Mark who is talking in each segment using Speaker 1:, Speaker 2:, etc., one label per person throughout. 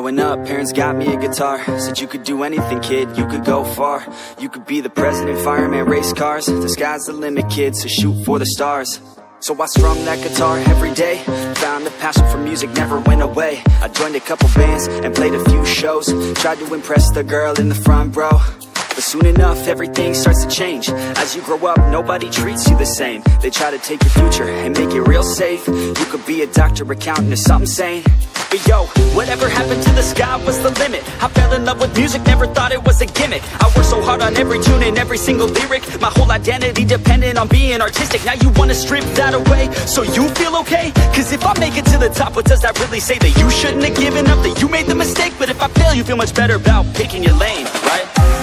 Speaker 1: Growing up, parents got me a guitar. Said you could do anything, kid, you could go far. You could be the president, fireman, race cars. The sky's the limit, kid, so shoot for the stars. So I strummed that guitar every day. Found a passion for music, never went away. I joined a couple bands and played a few shows. Tried to impress the girl in the front row. But soon enough, everything starts to change. As you grow up, nobody treats you the same. They try to take your future and make it real safe. You could be a doctor, accountant, or something sane. But yo, whatever happened to the sky was the limit. I fell in love with music, never thought it was a gimmick. I worked so hard on every tune and every single lyric. My whole identity depended on being artistic. Now you wanna strip that away so you feel okay? Cause if I make it to the top, what does that really say? That you shouldn't have given up, that you made the mistake? But if I fail, you feel much better about picking your lane, right?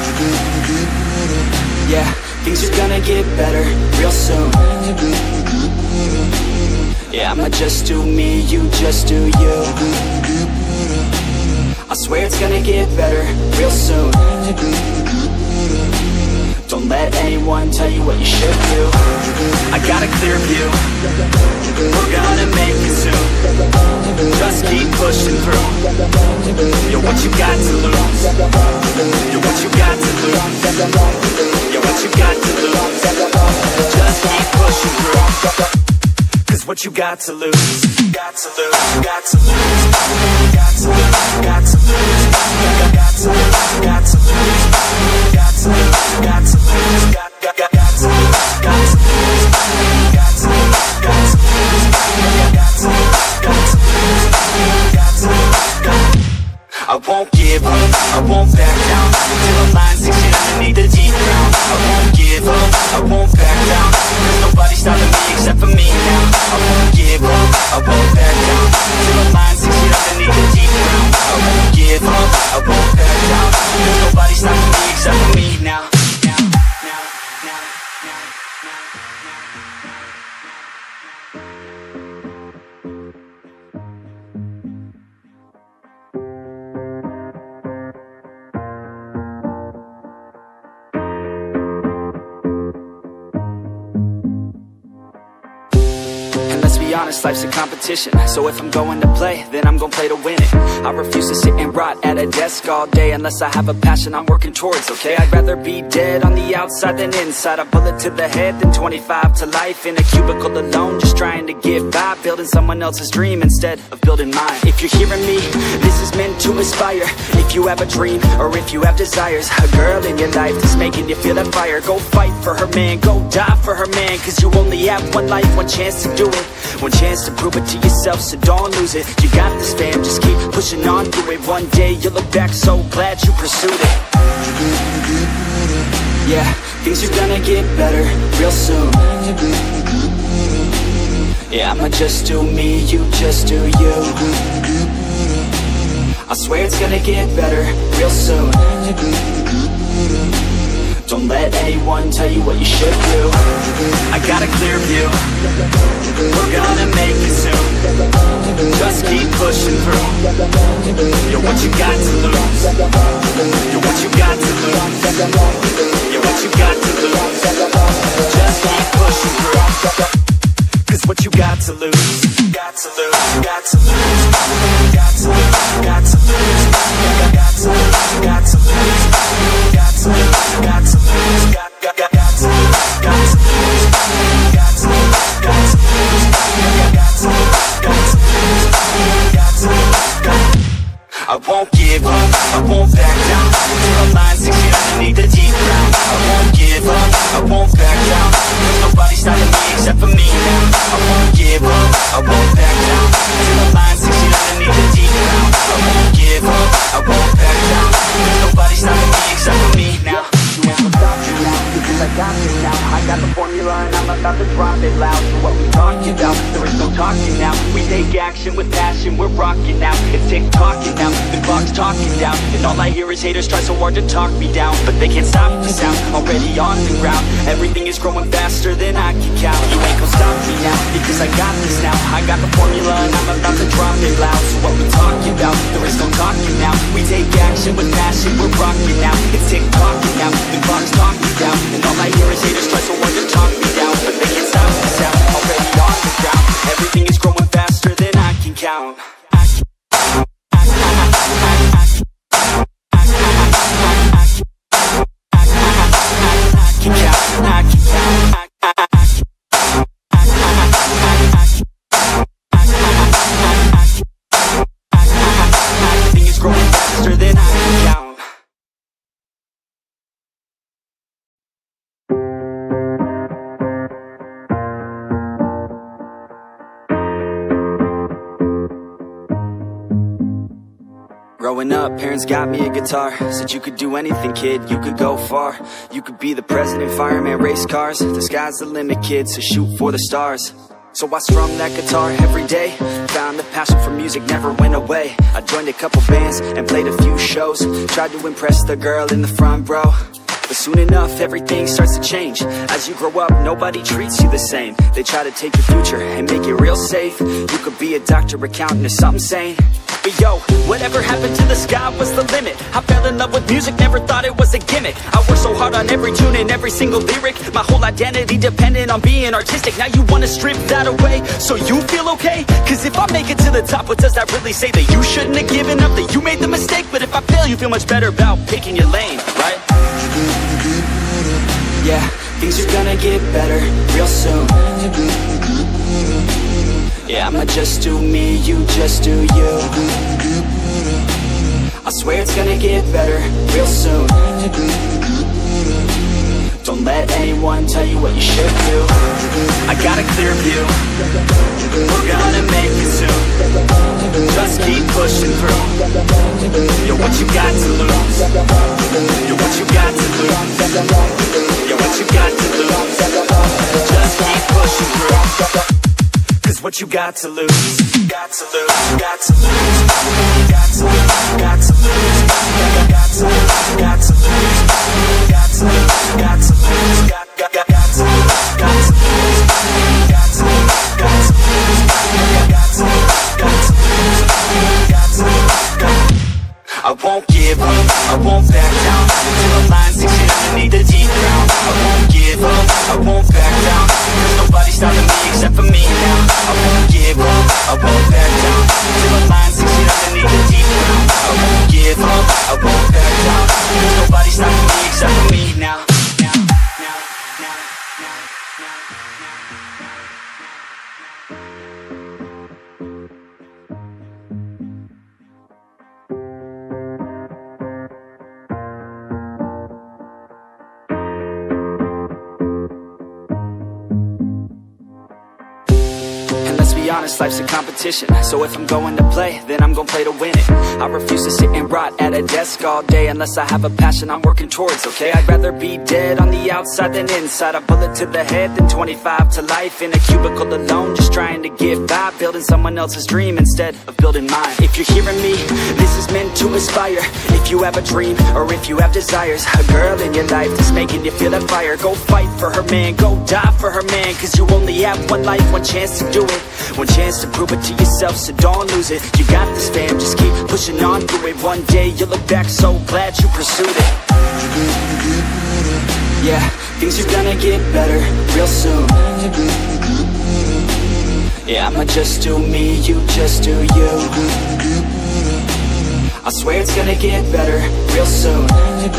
Speaker 1: Yeah, things are gonna get better real soon. Yeah, I'ma just do me, you just do you. I swear it's gonna get better real soon. Don't let anyone tell you what you should do. I got a clear view, we're gonna make it soon. Just keep pushing through. You're what you got to lose. You're what you got to lose. You're what you got to lose. Just keep pushing through. Cause what you got to lose, got to lose, got to lose, got to lose, got to lose, got to lose, got to lose, got to lose, got to lose, got to lose, got to lose, got to lose, got to lose, got to lose. I won't give up, I won't back down till I'm lying 6 feet underneath the deep ground. I won't give up, I won't back down. There's nobody stopping me except for me now. I won't give up, I won't back down till I'm lying 6 feet underneath the deep ground. I won't give up, I won't back down. There's nobody stopping me except for me now. Honest, life's a competition. So if I'm going to play, then I'm gonna play to win it. I refuse to sit and rot at a desk all day unless I have a passion I'm working towards, okay? I'd rather be dead on the outside than inside. A bullet to the head than 25 to life in a cubicle alone, just trying to get by, building someone else's dream instead of building mine. If you're hearing me, this is meant to inspire. If you have a dream or if you have desires, a girl in your life that's making you feel that fire, go fight for her man, go die for her man. Cause you only have one life, one chance to do it, one chance to prove it to yourself, so don't lose it. You got this, fam, just keep pushing on through it. One day you'll look back so glad you pursued it. Yeah, things are gonna get better real soon. Yeah, I'ma just do me, you just do you. I swear it's gonna get better real soon. Don't let anyone tell you what you should do. I got a clear view, we're gonna make it soon. Just keep pushing through. You're what you got to lose. You're what you got to lose. You're what you got to lose. Just keep pushing through. Cause what you got to lose, got to lose, got to lose, got to lose, got to lose, got to lose, got to lose, got to lose, got to lose, got to lose, got to lose, got to lose, got to lose, got to lose, got to lose, got to lose. I won't give up, I won't back down till I'm lying 6 feet underneath the deep ground. I won't give up, I won't back down. There's nobody stopping me except for me now. I won't give up, I won't back down till I'm lying 6 feet underneath the deep ground. I won't give up, I won't back down. There's nobody stopping me except for me now. You won't stop me now, because I got this now. I got the formula and I'm about to drop it loud. So what we talking about? There is no talking now. We take action with passion, we're rocking now. It's tick-tocking now, the clock's talking down. And all I hear is haters try so hard to talk me down, but they can't stop the sound, already on the ground. Everything is growing faster than I can count. You ain't gon' stop me now, because I got this now. I got the formula and I'm about to drop it loud. So what we talking about? There is no talking now. We take action with passion, we're rocking now. It's tick-tocking now, the clock's talking down. And all I hear is haters try so hard to talk me down, but they can't stop the sound, already on the ground. Everything is growing faster than I can count. I Growing up, parents got me a guitar. Said you could do anything, kid, you could go far. You could be the president, fireman, race cars. The sky's the limit, kid, so shoot for the stars. So I strummed that guitar every day. Found the passion for music never went away. I joined a couple bands and played a few shows. Tried to impress the girl in the front row. But soon enough, everything starts to change. As you grow up, nobody treats you the same. They try to take your future and make it real safe. You could be a doctor, accountant, or something sane. But yo, whatever happened to the sky was the limit. I fell in love with music, never thought it was a gimmick. I worked so hard on every tune and every single lyric. My whole identity depended on being artistic. Now you wanna strip that away, so you feel okay? Cause if I make it to the top, what does that really say? That you shouldn't have given up, that you made the mistake? But if I fail, you feel much better about picking your lane, right? Yeah, things are gonna get better real soon. Yeah, I'ma just do me, you just do you. I swear it's gonna get better real soon. Don't let anyone tell you what you should do. I got a clear view, we're gonna make it soon. Just keep pushing through. You're what you got to lose. You're what you got to lose. You're what you got to lose. Just keep pushing through. Cause what you got to lose, got to lose, got to lose, got to lose, got to lose, got to lose, got to lose, got to lose, got to lose, got to lose, got to lose, got to lose, got to lose, got to lose, got to lose, got to lose. I won't give up, I won't back down till the line sinks in underneath the deep ground. I won't give up, I won't back down. There's nobody stopping me except for me now. I won't give up, I won't back down till the line sinks in underneath the deep ground. I won't give up, I won't back down. There's nobody stopping me except for me now. Honest, life's a competition, so if I'm going to play, then I'm gonna play to win it. I refuse to sit and rot at a desk all day unless I have a passion I'm working towards, okay? I'd rather be dead on the outside than inside. A bullet to the head than 25 to life in a cubicle alone, just trying to get by, building someone else's dream instead of building mine. If you're hearing me, this is meant to inspire. If you have a dream, or if you have desires, a girl in your life that's making you feel that fire, go fight for her man, go die for her man. Cause you only have one life, one chance to do it, one chance to prove it to yourself, so don't lose it. You got this, fam, just keep pushing on through it. One day you'll look back so glad you pursued it. Yeah, things are gonna get better real soon. Yeah, I'ma just do me, you just do you. I swear it's gonna get better real soon.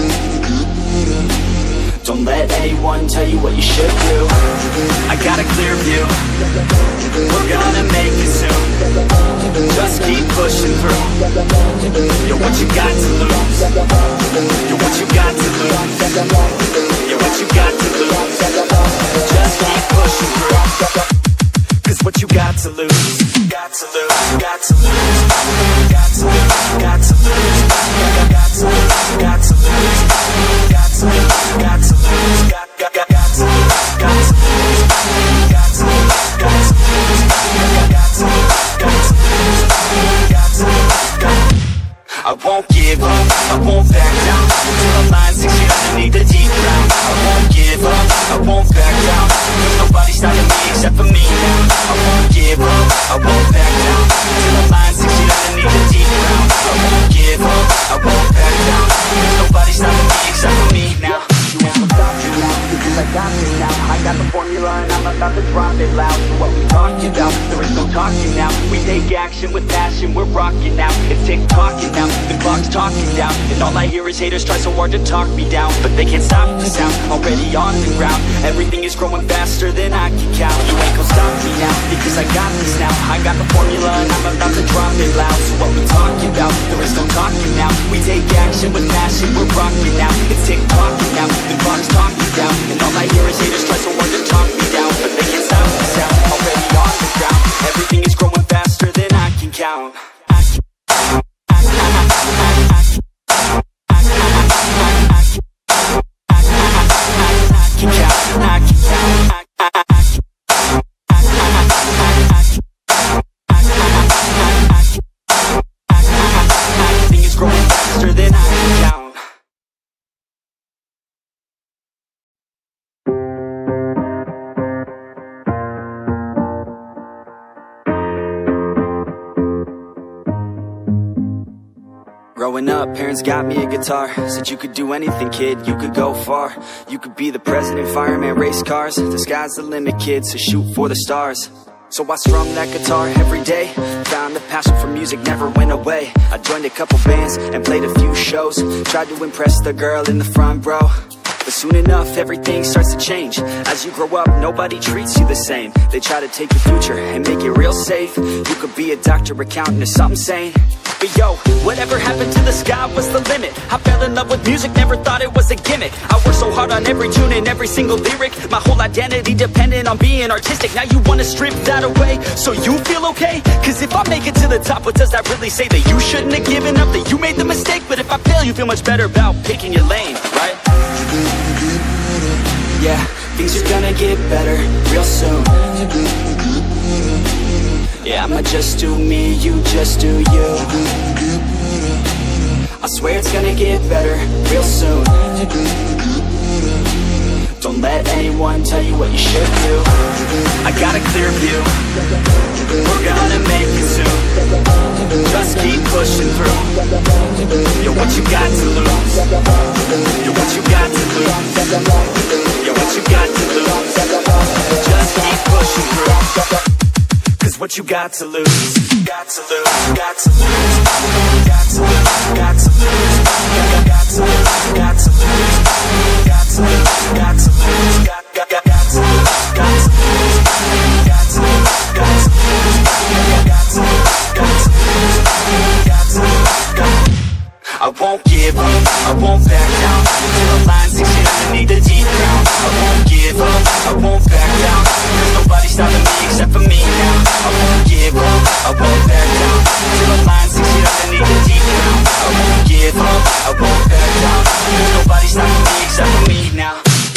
Speaker 1: Don't let anyone tell you what you should do. I got a clear view, we're gonna make it soon. Just keep pushing through. You're what you got to lose. You're what you got to lose. You're what you got to lose. Just keep pushing through. Cause what you got to lose, got to lose, got to lose, got to lose, got to lose, got to lose, got to lose, got to lose, got to lose, got to lose, got to lose, got to lose, got to lose, got to lose, got to lose, got to lose. I won't give up, I won't back down till the line sinks in underneath the deep ground. I won't give up, I won't back down. There's nobody stopping me except for me now. I won't give up, I won't back down till the line sinks in underneath the deep ground. I won't give up, I won't back down. There's nobody stopping me except for me now. You won't stop you now, because I got this now. I got the formula and I'm about to drop it loud. So what we talking about? There is no talking now. We take action with passion, we're rocking now. It's tick-tocking now, the clock's talking down. And all I hear is haters try so hard to talk me down, but they can't stop the sound, already on the ground. Everything is growing faster than I can count. You ain't gon' stop me now, because I got this now. I got the formula and I'm about to drop it loud. So what we talking about? There is no talking now. We take action with passion, we're rocking now. It's tick-tocking now, the clock's talking down. And all I hear is haters try so hard to talk me down, but they can't stop the sound, already on the ground. Everything is growing faster than I can count. I Growing up, parents got me a guitar. Said you could do anything, kid, you could go far. You could be the president, fireman, race cars. The sky's the limit, kid, so shoot for the stars. So I strummed that guitar every day. Found the passion for music never went away. I joined a couple bands and played a few shows. Tried to impress the girl in the front row. But soon enough, everything starts to change. As you grow up, nobody treats you the same. They try to take your future and make it real safe. You could be a doctor, accountant, or something sane. But yo, whatever happened to the sky was the limit. I fell in love with music, never thought it was a gimmick. I worked so hard on every tune and every single lyric. My whole identity depended on being artistic. Now you wanna strip that away so you feel okay? Cause if I make it to the top, what does that really say? That you shouldn't have given up, that you made the mistake? But if I fail, you feel much better about picking your lane, right? Yeah, things are gonna get better real soon. Yeah, I'ma just do me, you just do you. I swear it's gonna get better real soon. Don't let anyone tell you what you should do. I got a clear view, we're gonna make it soon. Just keep pushing through. You're what you got to lose. You're what you got to lose. You're what you got to lose. Just keep pushing through. Cause what you got to lose, got to lose, got to lose, got to lose, got to lose, got to lose, got to lose, got to lose, got to lose, got to lose, got to lose, got to lose, got to lose, got to lose, got to lose, got to lose. I won't give up, I won't back down till the line succeeds underneath the deep ground. I won't give up, I won't back down. There's nobody stopping me except for me now. I won't give up, I won't back down till the line succeeds underneath the deep ground. I won't give up, I won't back down. There's nobody stopping me except for me now.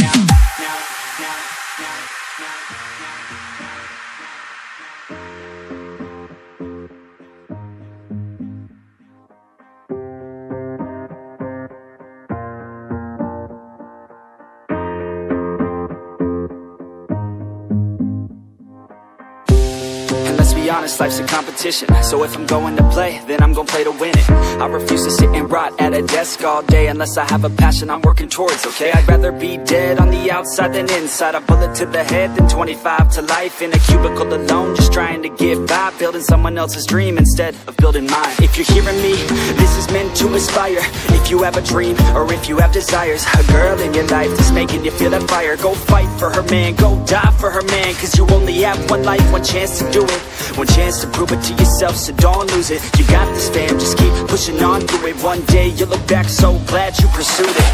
Speaker 1: Honest, life's a competition. So if I'm going to play, then I'm gonna play to win it. I refuse to sit and rot at a desk all day unless I have a passion I'm working towards, okay? I'd rather be dead on the outside than inside. A bullet to the head than 25 to life in a cubicle alone, just trying to get by, building someone else's dream instead of building mine. If you're hearing me, this is meant to inspire. If you have a dream or if you have desires, a girl in your life that's making you feel that fire, go fight for her man, go die for her man. Cause you only have one life, one chance to do it, one chance to prove it to yourself, so don't lose it. You got this, fam, just keep pushing on through it. One day you'll look back so glad you pursued it.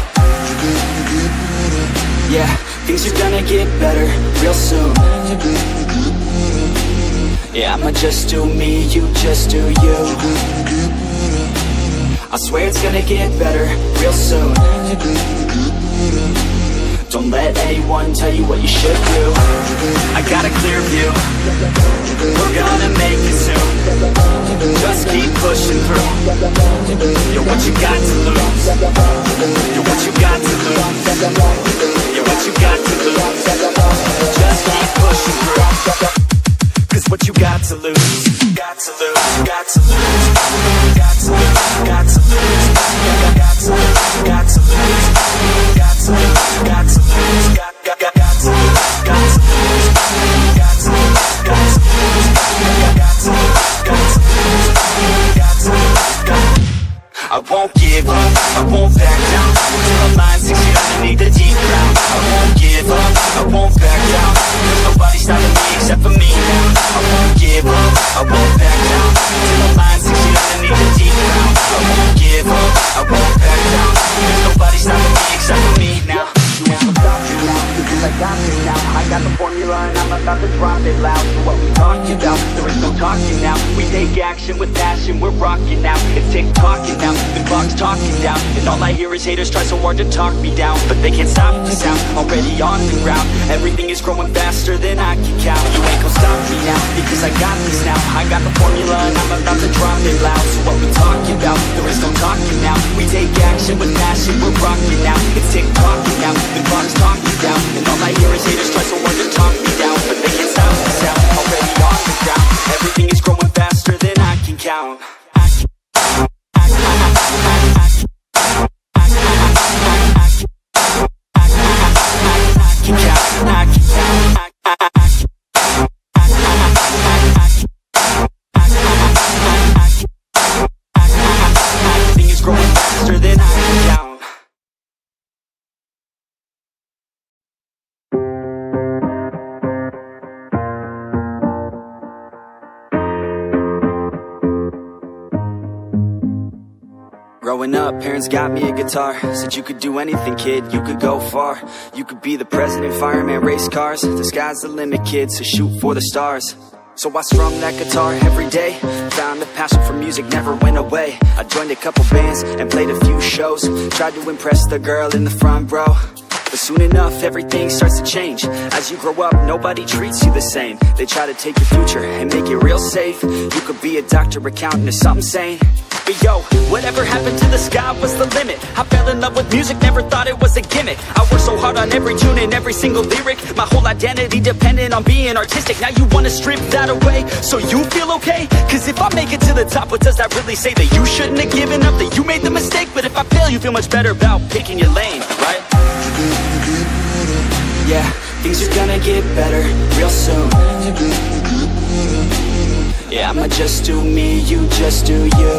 Speaker 1: Yeah, things are gonna get better real soon. Yeah, I'ma just do me, you just do you. I swear it's gonna get better real soon. Don't let anyone tell you what you should do. I got a clear view, we're gonna make it soon. Just keep pushing through. You're what you got to lose. You're what you got to lose. You're what you got to lose. Just keep pushing through. Cause what you got to lose, got to lose, got to lose, got to lose, got to lose, got to lose, got to lose, got to lose, got to lose, got to lose, got to lose, got to lose, got to lose, got to lose, got to lose. I won't give up, I won't back down till the line succeeds underneath the deep ground. I won't give up, I won't back down. There's nobody stopping me except for me now. I won't give up, I won't back down till the line succeeds underneath the deep ground. I won't give up, I won't back down. There's nobody stopping me except for me now. You ain't gonna stop me now, because I got this now. I got the formula and I'm about to drop it loud. So what we talking about? There is no talking now. We take action with passion, we're rocking now. It's tick-tocking now, the clock's talking down. And all I hear is haters try so hard to talk me down, but they can't stop the sound, already on the ground. Everything is growing faster than I can count. You ain't gonna stop me now, because I got this now. I got the formula and I'm about to drop it loud. So what we talking about? There is no talking now. We take action with passion, we're rocking now. It's tick-tocking now, the clock's talking down. And all I hear is haters try so hard to talk me down, but they can't stop the sound, already on the ground. Everything is growing faster than I can count. Growing up, parents got me a guitar. Said you could do anything, kid, you could go far. You could be the president, fireman, race cars. The sky's the limit, kid, so shoot for the stars. So I strummed that guitar every day. Found a passion for music, never went away. I joined a couple bands and played a few shows. Tried to impress the girl in the front row. But soon enough, everything starts to change. As you grow up, nobody treats you the same. They try to take your future and make it real safe. You could be a doctor, accountant, or something sane. But yo, whatever happened to the sky was the limit. I fell in love with music, never thought it was a gimmick. I worked so hard on every tune and every single lyric. My whole identity depended on being artistic. Now you wanna strip that away, so you feel okay? Cause if I make it to the top, what does that really say? That you shouldn't have given up, that you made the mistake? But if I fail, you feel much better about picking your lane, right? Yeah, things are gonna get better real soon. Yeah, I'ma just do me, you just do you.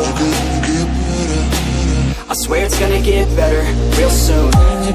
Speaker 1: I swear it's gonna get better real soon.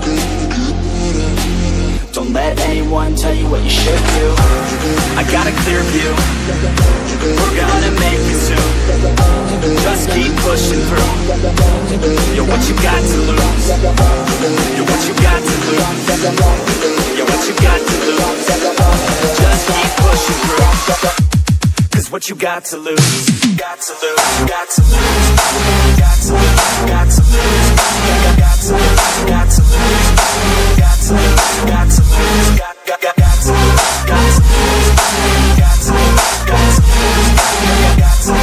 Speaker 1: Don't let anyone tell you what you should do. I got a clear view, we're gonna make it soon. Just keep pushing through. You're what you got to lose. You're what you got to lose. You're what you got to lose. Just keep pushing through. Cause what you got to lose, got to lose, got to lose, got to lose, got to lose, got to lose, got to lose, got to lose, got to lose, got to lose, got to lose, got to lose, got to lose, got to lose,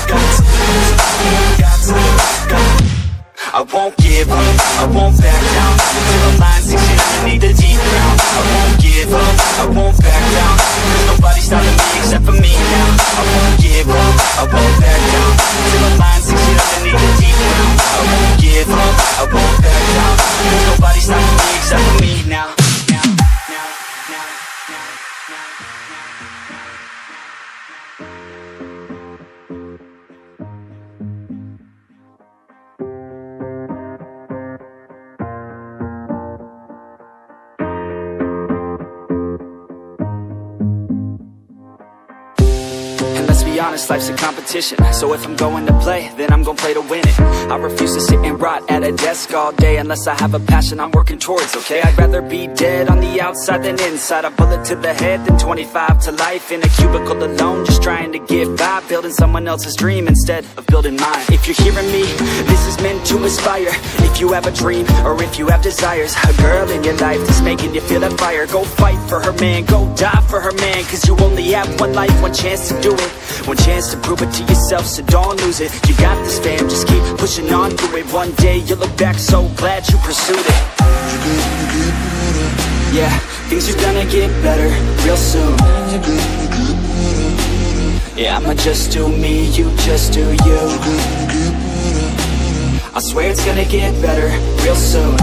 Speaker 1: got to lose. I won't give up, I won't back down till the line's 6 feet underneath the deep ground. I won't give up, I won't back down. There's nobody stopping me except for me now. I won't give up, I won't back down till the line's 6 feet underneath the deep ground. I won't give up, I won't back down. There's nobody stopping me except for me now. Be honest, life's a competition. So if I'm going to play, then I'm gonna play to win it. I refuse to sit and rot at a desk all day unless I have a passion I'm working towards, okay? I'd rather be dead on the outside than inside. A bullet to the head than 25 to life in a cubicle alone, just trying to get by, building someone else's dream instead of building mine. If you're hearing me, this is meant to inspire. If you have a dream, or if you have desires, a girl in your life that's making you feel that fire, go fight for her man, go die for her man. Cause you only have one life, one chance to do it, one chance to prove it to yourself, so don't lose it. You got this, fam, just keep pushing on through it. One day you'll look back so glad you pursued it. Yeah, things are gonna get better real soon. Yeah, I'ma just do me, you just do you. I swear it's gonna get better real soon.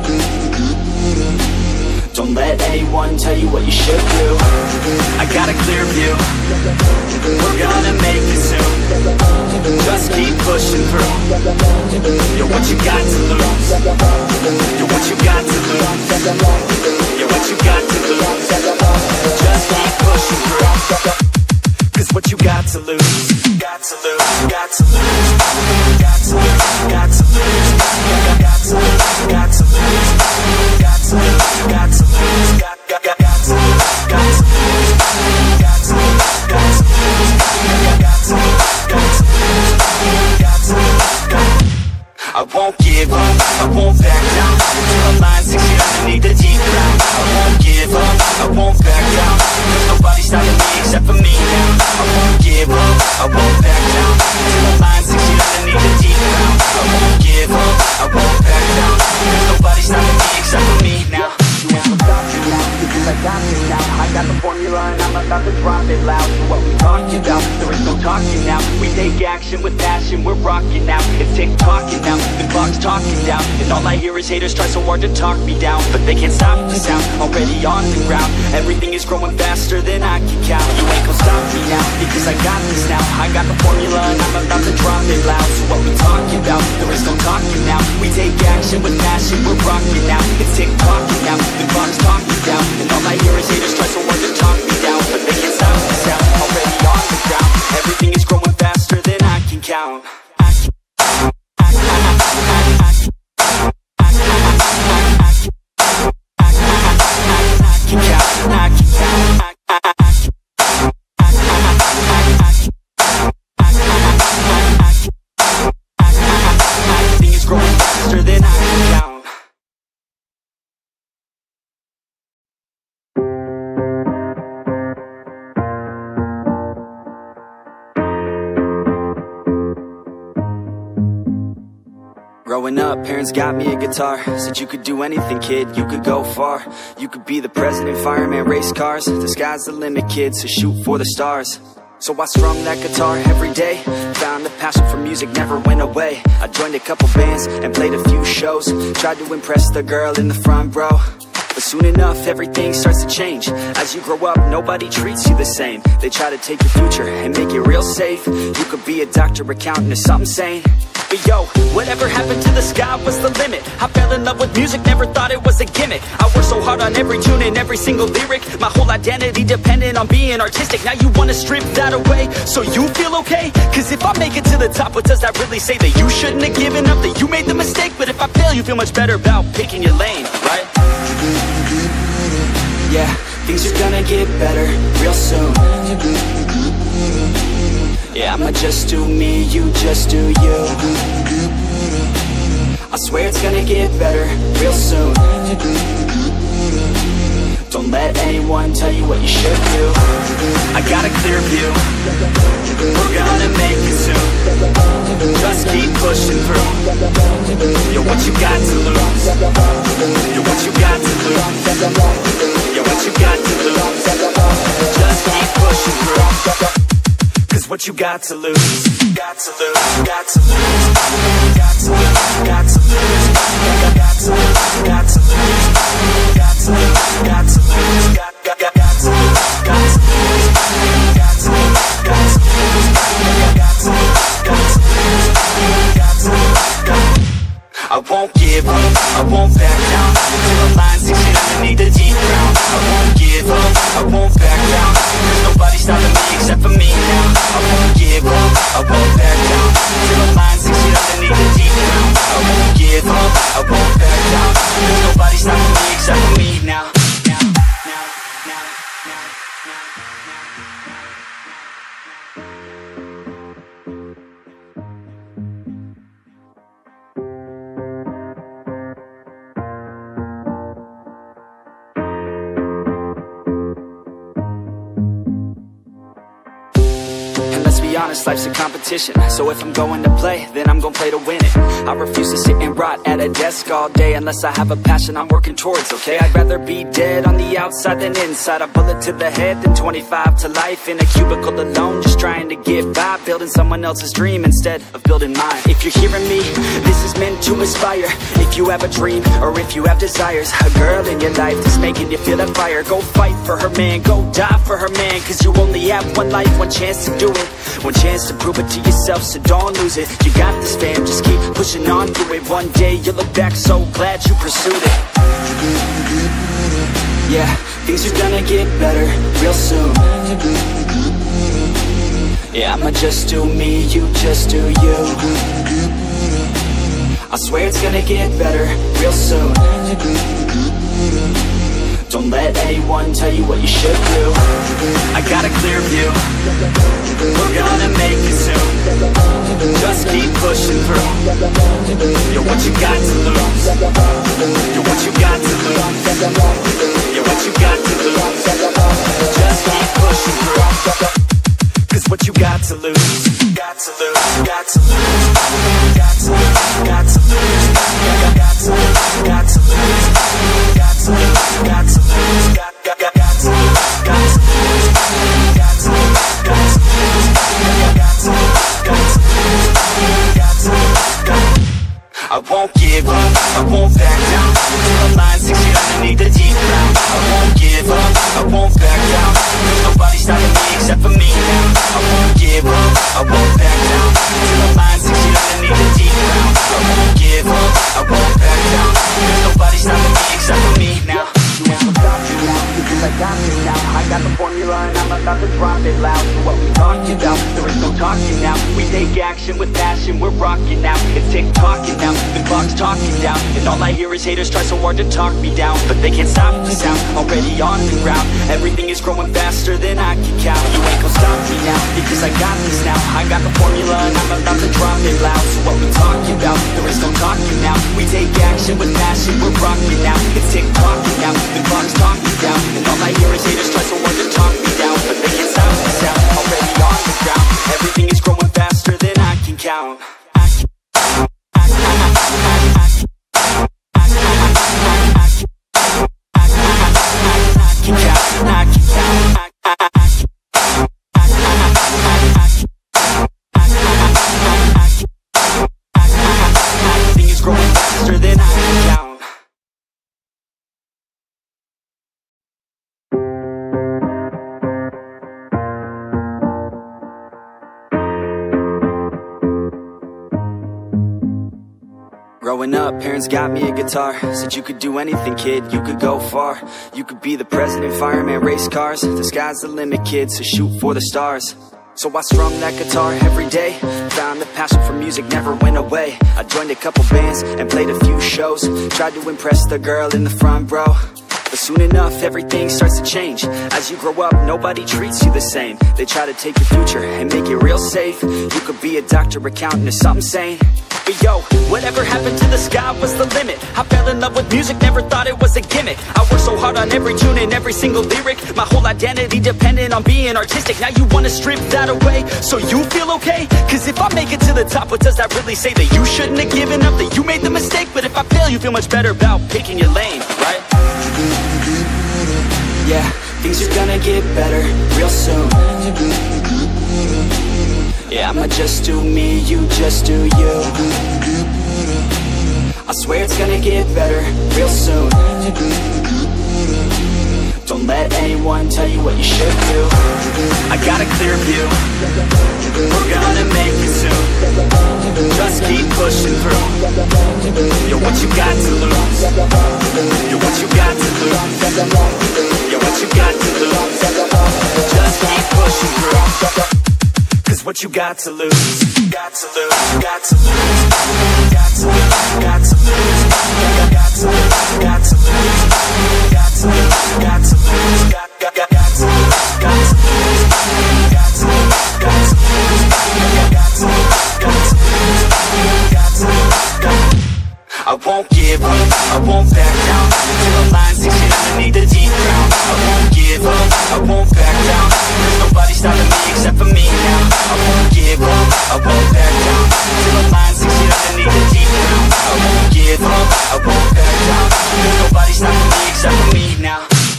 Speaker 1: Don't let anyone tell you what you should do. I got a clear view, we're gonna make it soon. Just keep pushing through. You're what you got to lose. You're what you got to lose. You're what you got to lose. Just keep pushing through. Cause what you got to lose, got to lose, got to lose, got to lose, got to lose, got to lose, got to lose, got to lose, got to lose, got to lose, got to lose, got to lose, got to lose, got to lose, got to lose, got to lose. I won't give up, I won't back down till the line's 6 feet underneath the deep ground. I won't give up, I won't back down. There's nobody stopping me except for me now. I won't give up, I won't back down till the line's 6 feet underneath the deep ground. I won't give up, I won't back down. There's nobody stopping me except for me now. You ain't gonna stop me now, because I got this now. I got the formula and I'm about to drop it loud. So what we talking about? There is no talking now. We take action with passion, we're rocking now. It's tick-tocking now, the clock's talking down. And all I hear is haters try so hard to talk me down, but they can't stop the sound, already on the ground. Everything is growing faster than I can count. You ain't gonna stop me now, because I got this now. I got the formula and I'm about to drop it loud. So what we talking about? There is no talking now. We take action with passion, we're rocking now. It's tick-tocking now, the clock's talking down. And all I hear is haters try so hard to talk me down, but they can't stop the sound, already on the ground. Everything is growing faster than I can count. I Growing up, parents got me a guitar. Said you could do anything, kid, you could go far. You could be the president, fireman, race cars. The sky's the limit, kid, so shoot for the stars. So I strummed that guitar every day. Found the passion for music never went away. I joined a couple bands and played a few shows. Tried to impress the girl in the front row. But soon enough, everything starts to change. As you grow up, nobody treats you the same. They try to take your future and make it real safe. You could be a doctor, accountant, or something sane. But yo, whatever happened to the sky was the limit. I fell in love with music, never thought it was a gimmick. I worked so hard on every tune and every single lyric. My whole identity depended on being artistic. Now you wanna strip that away, so you feel okay? Cause if I make it to the top, what does that really say? That you shouldn't have given up, that you made the mistake? But if I fail, you feel much better about picking your lane, right? Yeah, things are gonna get better real soon. Yeah, I'ma just do me, you just do you. I swear it's gonna get better real soon. Don't let anyone tell you what you should do. I got a clear view, we're gonna make it soon. Just keep pushing through. You're what you got to lose. You're what you got to lose. You're what you got to lose. Just keep pushing through. Cause what you got to lose, got to lose, got to lose, got to lose, got to lose, got to lose, got to lose, got to lose, got to lose, got to lose, got to lose, got to lose, got to lose, got to lose, got to lose. I won't give up, I won't back down till the line 6 feet underneath the deep ground. I won't give up, I won't back down. There's nobody stopping me except for me now. I won't give up, I won't back down till the line 6 feet underneath the deep ground. I won't give up, I won't back down. There's nobody stopping me except for me now. Honest, life's a competition, so if I'm going to play, then I'm gonna play to win it. I refuse to sit and rot at a desk all day unless I have a passion I'm working towards, okay? I'd rather be dead on the outside than inside. A bullet to the head than 25 to life in a cubicle alone, just trying to get by, building someone else's dream instead of building mine. If you're hearing me, this is meant to inspire. If you have a dream, or if you have desires, a girl in your life that's making you feel that fire, go fight for her man, go die for her man. Cause you only have one life, one chance to do it, one chance to prove it to yourself, so don't lose it. You got this, fam, just keep pushing on through it. One day you'll look back so glad you pursued it. Yeah, things are gonna get better real soon. Yeah, I'ma just do me, you just do you. I swear it's gonna get better real soon. Don't let anyone tell you what you should do. I got a clear view, we're gonna make it soon. Just keep pushing through. You're what you got to lose. You're what you got to lose. You're what you got to lose. Just keep pushing through. Cause what you got to lose, got to lose, got to lose, got to lose, got to lose, got to lose, got to lose, got to lose, got to lose, got to lose, got to lose, got to lose, got to lose, got to lose, got to lose, got to lose. I won't give up, I won't back down till the line 6 feet underneath the deep ground. I won't give up, I won't back down. There's nobody stopping me except for me now. I won't give up, I won't back down till the line 6 feet underneath the deep ground. I won't give up, I won't back down. There's nobody stopping me except for me now. You ain't gonna stop me now, because I got this now. I got the formula and I'm about to drop it loud. So what we talking about, there is no talking now. We take action with passion, we're rocking now. It's tick-tocking now, the clock's talking down. And all I hear is haters try so hard to talk me down, but they can't stop the sound, already on the ground. Everything is growing faster than I can count. You ain't gonna stop me now, because I got this now. I got the formula and I'm about to drop it loud. So what we talking about, there is no talking now. We take action with passion, we're rocking now. It's tick-tocking now, the clock's talking down. And all I hear is haters try so hard to talk me down, but they can't stop the sound, already on the ground. Everything is growing faster than I can count. I Growing up, parents got me a guitar. Said you could do anything, kid, you could go far. You could be the president, fireman, race cars. The sky's the limit, kid, so shoot for the stars. So I strummed that guitar every day. Found the passion for music never went away. I joined a couple bands and played a few shows. Tried to impress the girl in the front row. But soon enough, everything starts to change. As you grow up, nobody treats you the same. They try to take your future and make it real safe. You could be a doctor, accountant, or something sane. But yo, whatever happened to the sky was the limit. I fell in love with music, never thought it was a gimmick. I worked so hard on every tune and every single lyric. My whole identity depended on being artistic. Now you wanna strip that away, so you feel okay? Cause if I make it to the top, what does that really say? That you shouldn't have given up, that you made the mistake? But if I fail, you feel much better about picking your lane, right? Yeah, things are gonna get better real soon. Yeah, I'ma just do me, you just do you. I swear it's gonna get better real soon. Don't let anyone tell you what you should do. I got a clear view, we're gonna make it soon. Just keep pushing through. You're what you got to lose. You're what you got to lose. You're what you got to lose. Just keep pushing through. Cause what you got to lose, got to lose, got to lose, got to lose, got to lose, got to lose, got to lose, got to lose, got to lose, got to lose, got to lose, got to lose, got to lose, got to lose, got to lose. I won't give up, I won't back down till the line sinks in underneath the deep ground. I won't give up, I won't back down. There's nobody stopping me except for me now. I won't give up, I won't back down till the line sinks in underneath the deep ground. I won't give up, I won't back down. There's nobody stopping me except for me now.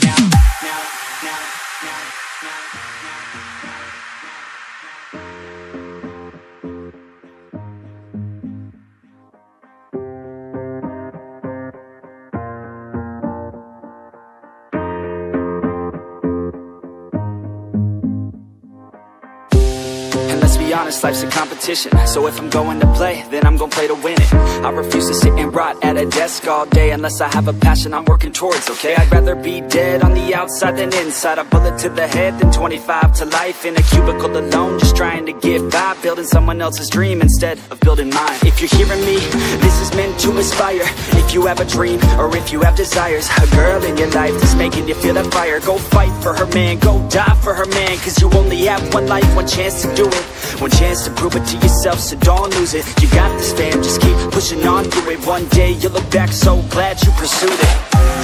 Speaker 1: Honest, life's a competition, so if I'm going to play, then I'm gonna play to win it. I refuse to sit and rot at a desk all day unless I have a passion I'm working towards, okay? I'd rather be dead on the outside than inside. A bullet to the head than 25 to life in a cubicle alone, just trying to get by, building someone else's dream instead of building mine. If you're hearing me, this is meant to inspire. If you have a dream, or if you have desires, a girl in your life that's making you feel that fire, go fight for her man, go die for her man. Cause you only have one life, one chance to do it, one chance to prove it to yourself, so don't lose it. You got this, fam, just keep pushing on through it. One day you'll look back so glad you pursued it.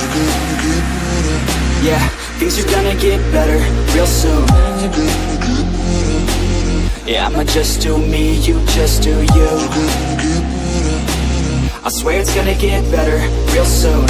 Speaker 1: Yeah, things are gonna get better real soon. Yeah, I'ma just do me, you just do you. I swear it's gonna get better real soon.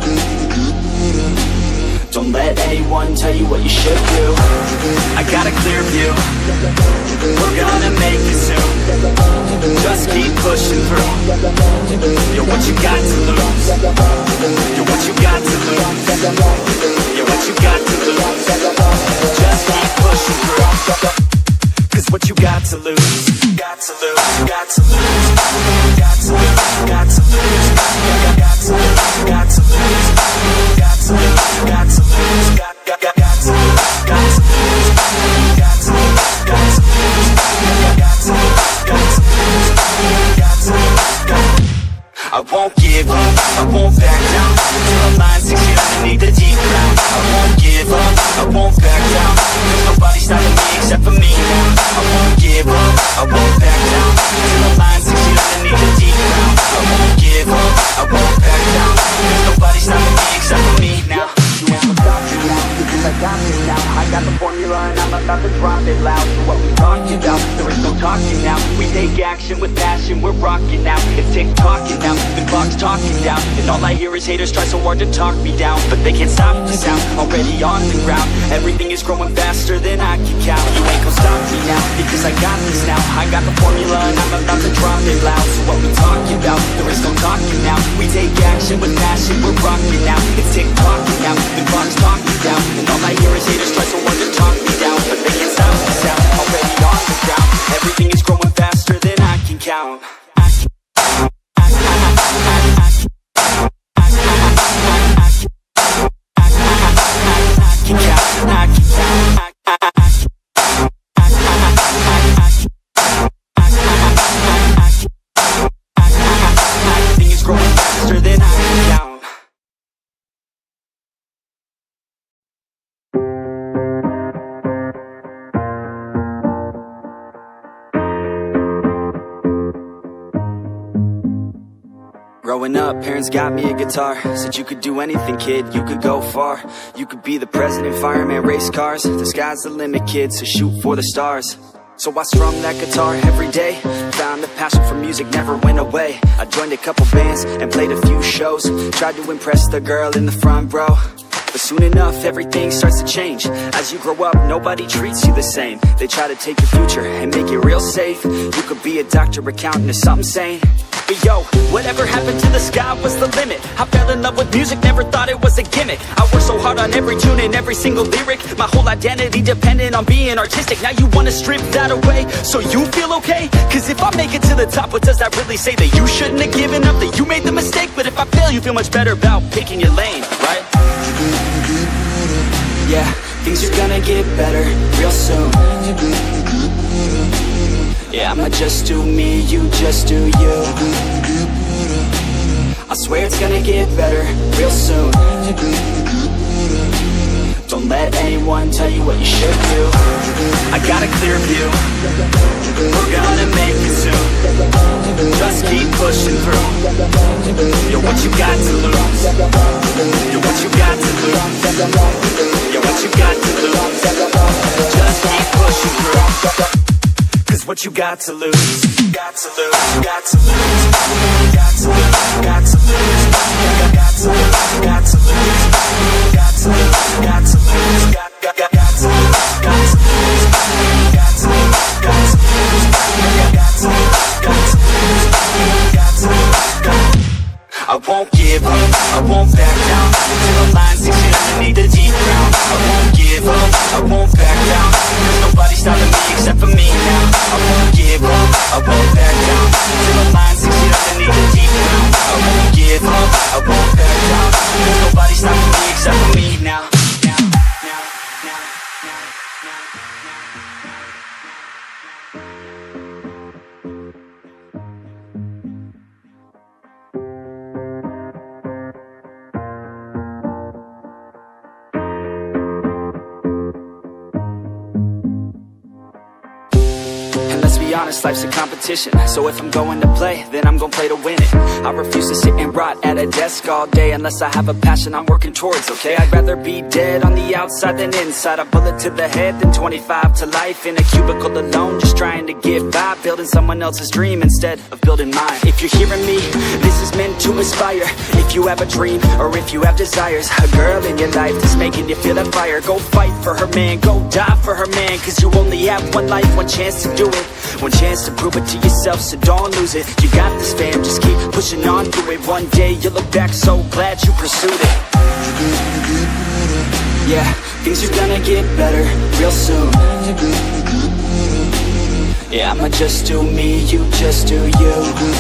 Speaker 1: Don't let anyone tell you what you should do. I got a clear view, we're gonna make it soon. Just keep pushing through. You're what you got to lose. You're what you got to lose. You're what you got to lose. Just keep pushing through. Cause what you got to lose, got to lose, got to lose, got to lose, got to lose, got to lose, got to lose, got to lose, got to lose, got to lose, got to lose, got to lose, got to lose, got to lose, got to lose, got to lose. I won't give up, I won't back down till the line sinks in underneath the deep ground. I won't give up, I won't back down. There's nobody stopping me except for me now. I won't give up, I won't back down till the line sinks in underneath the deep ground. I won't give up, I won't back down. There's nobody stopping me except for me now. You ain't gonna stop me now, because I got this now. I got the formula and I'm about to drop it loud. So what we talking about? There is no talking now. We take action with passion, we're rocking now. It's tick-tocking now, the clock's talking down. And all I hear is haters try so hard to talk me down, but they can't stop the sound, already on the ground. Everything is growing faster than I can count. You ain't gonna stop me now, because I got this now. I got the formula and I'm about to drop it loud. So what we talking about? There is no talking now. We take action with passion, we're rocking now. It's tick-tocking now, the clock's talking down. And all I hear is haters try so hard to talk me down, but they can't stop the sound, already on the ground. Everything is growing faster than I can count. I Growing up, parents got me a guitar. Said you could do anything, kid, you could go far. You could be the president, fireman, race cars. The sky's the limit, kid, so shoot for the stars. So I strummed that guitar every day. Found the passion for music never went away. I joined a couple bands and played a few shows. Tried to impress the girl in the front row. But soon enough, everything starts to change. As you grow up, nobody treats you the same. They try to take your future and make it real safe. You could be a doctor, accountant, or something sane. But yo, whatever happened to the sky was the limit. I fell in love with music, never thought it was a gimmick. I worked so hard on every tune and every single lyric. My whole identity depended on being artistic. Now you wanna strip that away, so you feel okay? Cause if I make it to the top, what does that really say? That you shouldn't have given up, that you made the mistake? But if I fail, you feel much better about picking your lane, right? Yeah, things are gonna get better real soon. Yeah, I'ma just do me, you just do you. I swear it's gonna get better real soon. Don't let anyone tell you what you should do. I got a clear view, we're gonna make it soon. Just keep pushing through. You're what you got to lose. You're what you got to lose. You're what you got to lose. Just keep pushing through. Cause what you got to lose, got to lose, got to lose, got to lose, got to lose, got to lose, got to lose, got to lose, got to lose, got to lose, got to lose, got to lose, got to lose, got to lose, got to lose, got to lose. I won't give up, I won't back down till the line sinks underneath the deep ground. I won't give up, I won't back down. There's nobody stopping me except for me now. I won't give up, I won't back down till the line sinks underneath the deep ground. I won't give up, I won't back down. There's nobody stopping me except for me now. Honest, life's a competition, so if I'm going to play, then I'm gonna play to win it. I refuse to sit and rot at a desk all day unless I have a passion I'm working towards, okay? I'd rather be dead on the outside than inside. A bullet to the head than 25 to life in a cubicle alone, just trying to get by, building someone else's dream instead of building mine. If you're hearing me, this is meant to inspire. If you have a dream, or if you have desires, a girl in your life that's making you feel that fire, go fight for her man, go die for her man. Cause you only have one life, one chance to do it, one chance to prove it to yourself, so don't lose it. You got this, fam, just keep pushing on through it. One day you'll look back so glad you pursued it. Yeah, things are gonna get better real soon. Yeah, I'ma just do me, you just do you.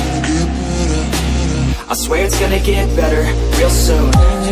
Speaker 1: I swear it's gonna get better real soon.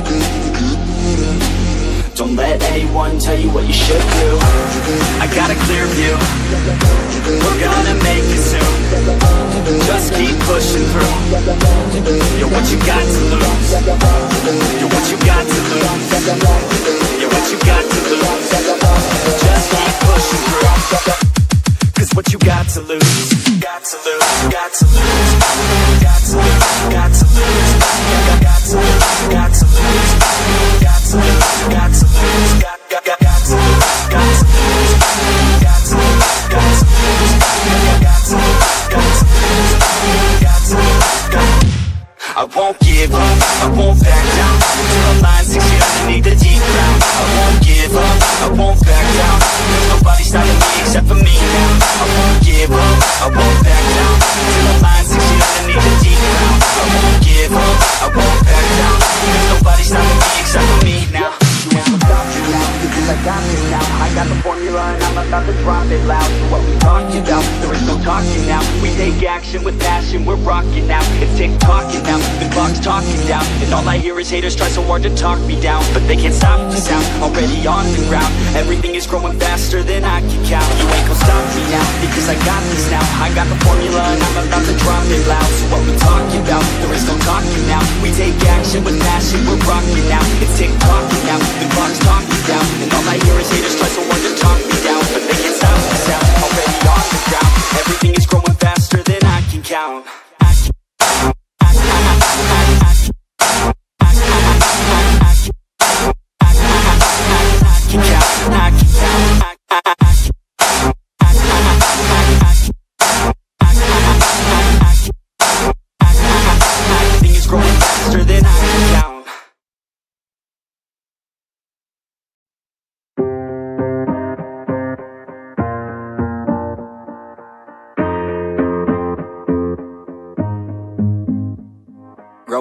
Speaker 1: Don't let anyone tell you what you should do. I got a clear view, we're gonna make it soon. Just keep pushing through. You're what you got to lose. You're what you got to lose. You're what you got to lose. Just keep pushing through. Cause what you got to lose, got to lose, got to lose, got to lose, got to lose, got to lose, got to lose, got to lose, got to lose, got to lose, got to lose, got to lose, got to lose, got to lose, got to lose, got to lose. I won't give up, I won't back down till the line sinks underneath the deep ground. I won't give up, I won't back down. There's nobody stopping me except for me now. I won't give up, I won't back down till the line sinks underneath the deep ground. I won't give up, I won't back down. There's nobody stopping me except for me now. You won't stop you now, because I got this now. I got the formula and I'm about to drop it loud. So what we talking about, there is no talking now. We take action with passion, we're rocking now. It's tick-tocking now, the clock's talking down. And all I hear is haters try so hard to talk me down, but they can't stop the sound, already on the ground. Everything is growing faster than I can count. You ain't gon' stop me now, because I got this now. I got the formula and I'm about to drop it loud. So what we talking about, there is no talking now. We take action with passion, we're rocking now. It's tick-tocking now, the clock's talking down. And all I hear is haters try so hard to talk me down, but they can't stop the sound, already on the ground. Everything is growing faster than I can count. I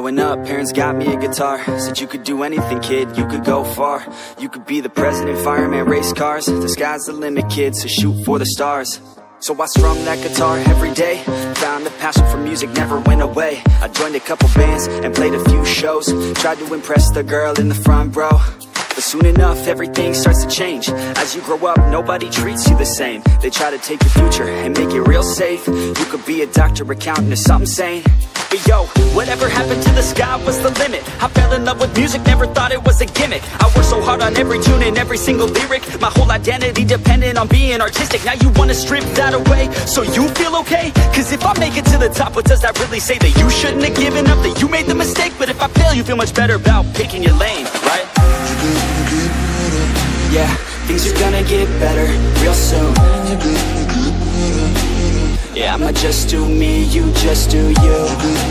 Speaker 1: Growing up, parents got me a guitar. Said you could do anything, kid, you could go far. You could be the president, fireman, race cars. The sky's the limit, kid, so shoot for the stars. So I strummed that guitar every day. Found the passion for music never went away. I joined a couple bands and played a few shows. Tried to impress the girl in the front row. But soon enough, everything starts to change. As you grow up, nobody treats you the same. They try to take your future and make it real safe. You could be a doctor, accountant, or something sane. But yo, whatever happened to the sky was the limit. I fell in love with music, never thought it was a gimmick. I worked so hard on every tune and every single lyric. My whole identity depended on being artistic. Now you wanna strip that away, so you feel okay? Cause if I make it to the top, what does that really say? That you shouldn't have given up, that you made the mistake? But if I fail, you feel much better about picking your lane, right? Yeah, things are gonna get better real soon. Yeah, I'ma just do me, you just do you.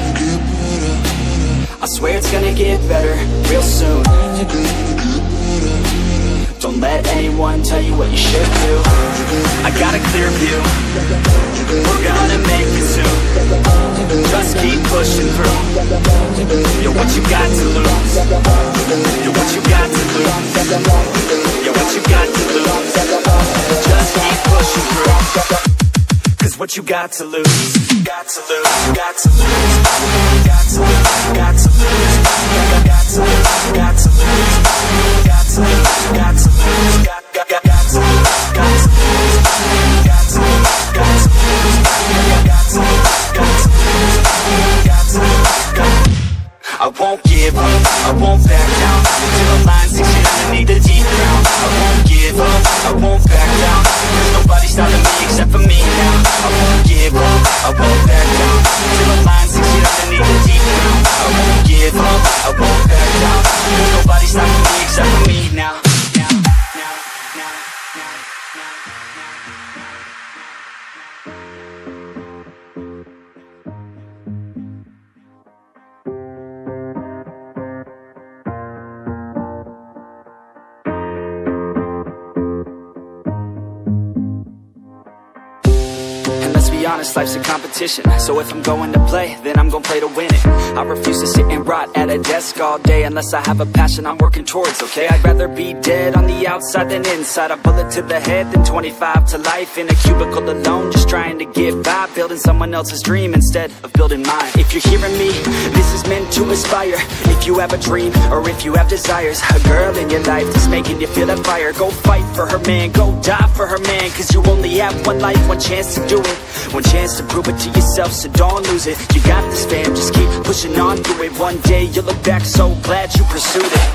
Speaker 1: I swear it's gonna get better real soon. Don't let anyone tell you what you should do. I got a clear view, we're gonna make it soon. Just keep pushing through. You're what you got to lose. You're what you got to lose. You're what you got to lose. Just keep pushing through. Cause what you got to lose, got to lose, got to lose, got to lose, got to lose, got to lose, got to lose, got to lose, got to lose, got to lose, got to lose, got to lose, got to lose, got to lose, got to lose. I won't give up, I won't back down until the line sinks in underneath the deep ground. I won't give up, I won't back down. There's nobody stopping me except for me now. I won't give up, I won't back down until the line sinks in underneath the deep ground. I won't give up, I won't back down. There's nobody stopping me except for me now. Honest, life's a competition. So if I'm going to play, then I'm gonna play to win it. I refuse to sit and rot at a desk all day unless I have a passion I'm working towards, okay? I'd rather be dead on the outside than inside. A bullet to the head than 25 to life in a cubicle alone, just trying to get by, building someone else's dream instead of building mine. If you're hearing me, this is meant to inspire. If you have a dream or if you have desires, a girl in your life that's making you feel that fire, go fight for her, man, go die for her, man. Cause you only have one life, one chance to do it, one chance to prove it to yourself, so don't lose it. You got this, fam, just keep pushing on through it. One day you'll look back so glad you pursued it.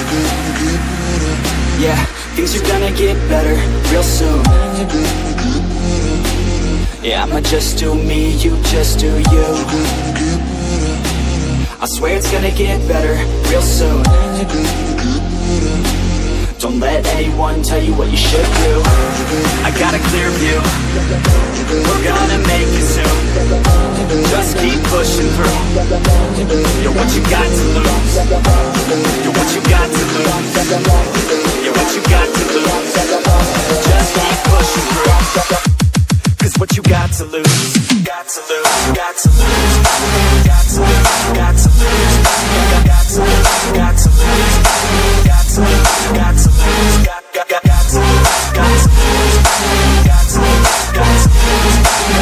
Speaker 1: Yeah, things are gonna get better real soon. Yeah, I'ma just do me, you just do you. I swear it's gonna get better real soon. Don't let anyone tell you what you should do. I got a clear view, we're gonna make it soon. Just keep pushing through. You're what you got to lose. You're what you got to lose. You're what you got to lose. Just keep pushing through. Cause what you got to lose, got to lose, got to lose, got to lose, got to lose, got to lose, got to lose, got to lose, got to lose, got to lose, got to lose, got to lose, got to lose, got to lose,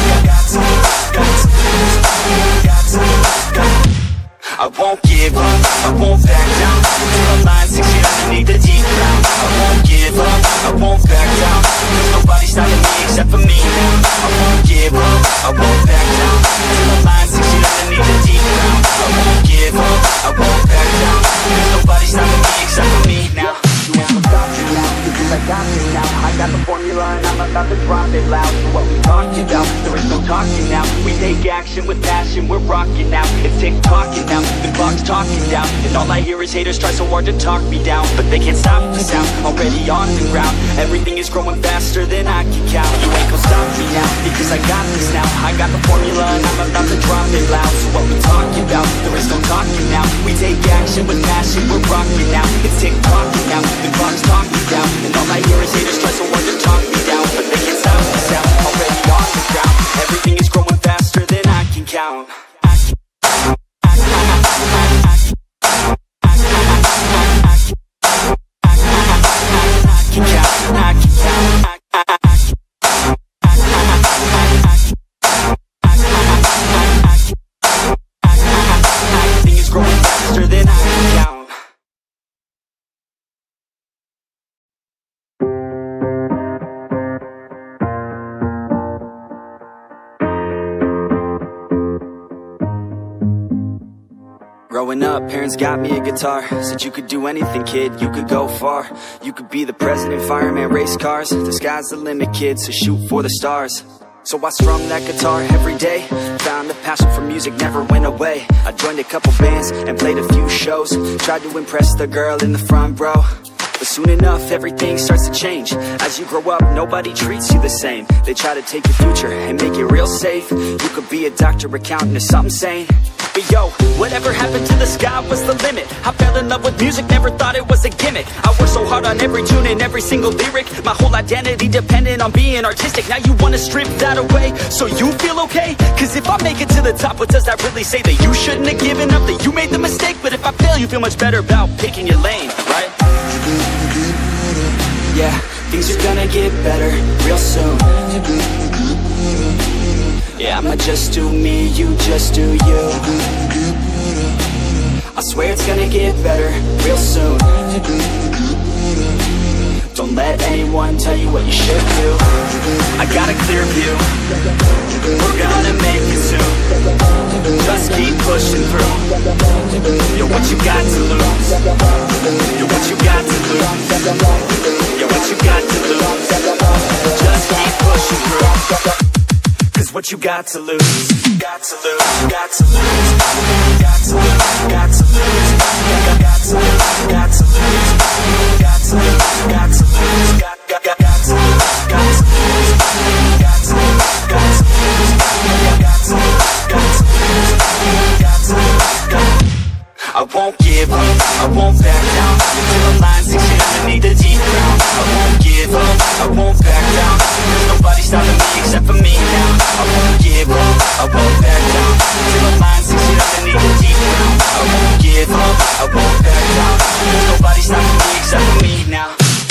Speaker 1: got to lose. I won't give up, I won't back down until the line sinks in underneath the deep ground. I won't give up, I won't back down. There's nobody stopping me except for me now. I won't give up, I won't back down until the line sinks in underneath the deep ground. I won't give up, I won't back down. There's nobody stopping me except for me now. You won't stop me now, because I got you now. I got the formula and I'm about to drop it loud. So what we talking about? There is no talking now. We take action with passion, we're rocking now. It's tick-tocking now, the clock's talking down. And all I hear is haters try so hard to talk me down, but they can't stop the sound, already on the ground. Everything is growing faster than I can count. You ain't gon' stop me now, because I got this now. I got the formula and I'm about to drop it loud. So what we talking about? There is no talking now. We take action with passion, we're rocking now. It's tick-tocking now, the clock's talking down. And all I hear is haters try so hard to talk me down, but they can't stop the sound, already on the ground. Everything is growing faster than I can count. I Growing up, parents got me a guitar. Said you could do anything, kid, you could go far. You could be the president, fireman, race cars. The sky's the limit, kid, so shoot for the stars. So I strummed that guitar every day. Found the passion for music never went away. I joined a couple bands and played a few shows. Tried to impress the girl in the front row. But soon enough, everything starts to change. As you grow up, nobody treats you the same. They try to take your future and make it real safe. You could be a doctor, accountant, or something sane. But yo, whatever happened to the sky was the limit. I fell in love with music, never thought it was a gimmick. I worked so hard on every tune and every single lyric. My whole identity depended on being artistic. Now you wanna strip that away, so you feel okay? Cause if I make it to the top, what does that really say? That you shouldn't have given up, that you made the mistake? But if I fail, you feel much better about picking your lane, right? Yeah, things are gonna get better real soon. Yeah, I'ma just do me, you just do you. I swear it's gonna get better real soon. Don't let anyone tell you what you should do. I got a clear view, we're gonna make it soon. Just keep pushing through. You're what you got to lose. You're what you got to lose. You're what you got to lose. Just keep pushing through. Cause what you got to lose, got to lose, got to lose, got to lose, got to lose, got to lose, got to lose, got to lose, got to lose, got to lose, got to lose, got to lose, got to lose, got to lose, got to lose. I won't give up, I won't back down. Till the line 6 feet underneath the deep ground. I won't give up, I won't back down. There's nobody stopping me except for me now. I won't give up, I won't back down. Till the line 6 feet underneath the deep ground. I won't give up, I won't back down. There's nobody stopping me except for me now.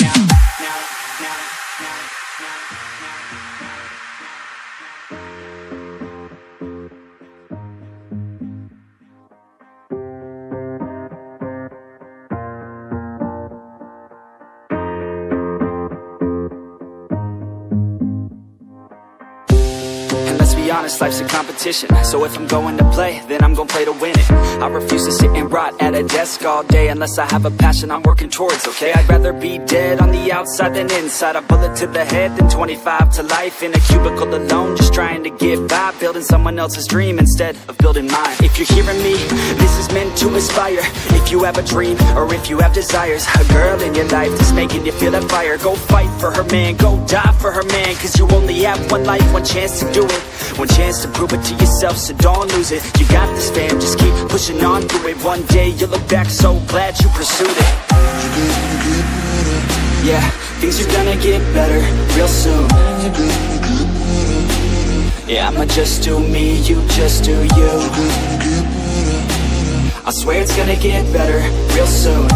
Speaker 1: Be honest, life's a competition. So if I'm going to play, then I'm gonna play to win it. I refuse to sit and rot at a desk all day unless I have a passion I'm working towards, okay? I'd rather be dead on the outside than inside. A bullet to the head than 25 to life in a cubicle alone, just trying to get by, building someone else's dream instead of building mine. If you're hearing me, this is meant to inspire. If you have a dream, or if you have desires, a girl in your life that's making you feel that fire, go fight for her man, go die for her man. Cause you only have one life, one chance to do it, one chance to prove it to yourself, so don't lose it. You got this, fam, just keep pushing on through it. One day you'll look back so glad you pursued it. Yeah, things are gonna get better real soon. Yeah, I'ma just do me, you just do you. I swear it's gonna get better real soon.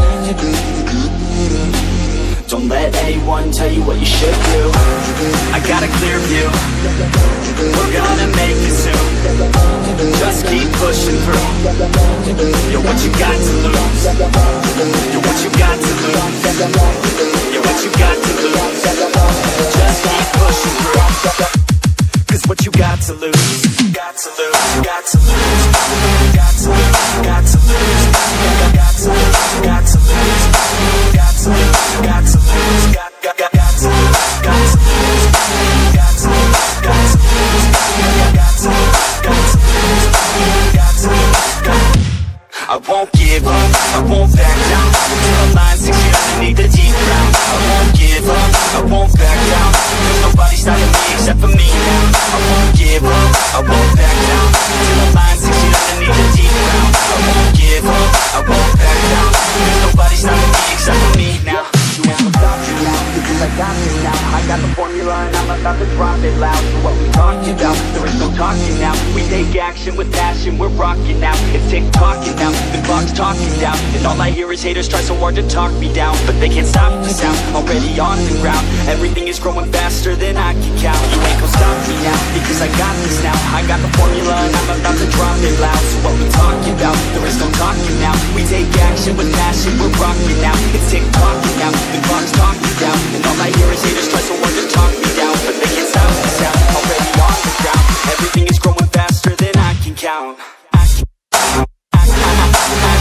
Speaker 1: Don't let anyone tell you what you should do. I got a clear view, we're gonna make it soon. Just keep pushing through. You're what you got to lose. You're what you got to lose. You're what you got to lose. Just keep pushing through. Cause what you got to lose, got to lose, got to lose, got to lose, got to lose, got to lose, got to lose, got to lose, got to lose, got to lose, got to lose, got to lose, got to lose, got to lose, got to lose, got to lose. I won't give up, I won't back down. Till the line 6 feet underneath the deep ground. I won't give up, I won't back down. There's nobody stopping me except for me now. I won't give up, I won't back down. Till the line 6 feet underneath the deep ground. I won't give up, I won't back down. There's nobody stopping me except for me now. You won't stop me now, because I got this now. I got the formula and I'm about to drop it loud. So what we talking about, there is no talking now. We take action with passion, we're rocking now. It's tick-tocking now, the clock's talking down. And all I hear is haters try so hard to talk me down, but they can't stop the sound, already on the ground. Everything is growing faster than I can count. You ain't gon' stop me now, because I got this now. I got the formula and I'm about to drop it loud. So what we talking about, there is no talking now. We take action with passion, we're rocking now. It's tick-tocking now, the clock's talking down. And all I hear is haters try so hard to talk me down, but they can't stop the sound, already on the ground. Everything is growing faster than I can count. I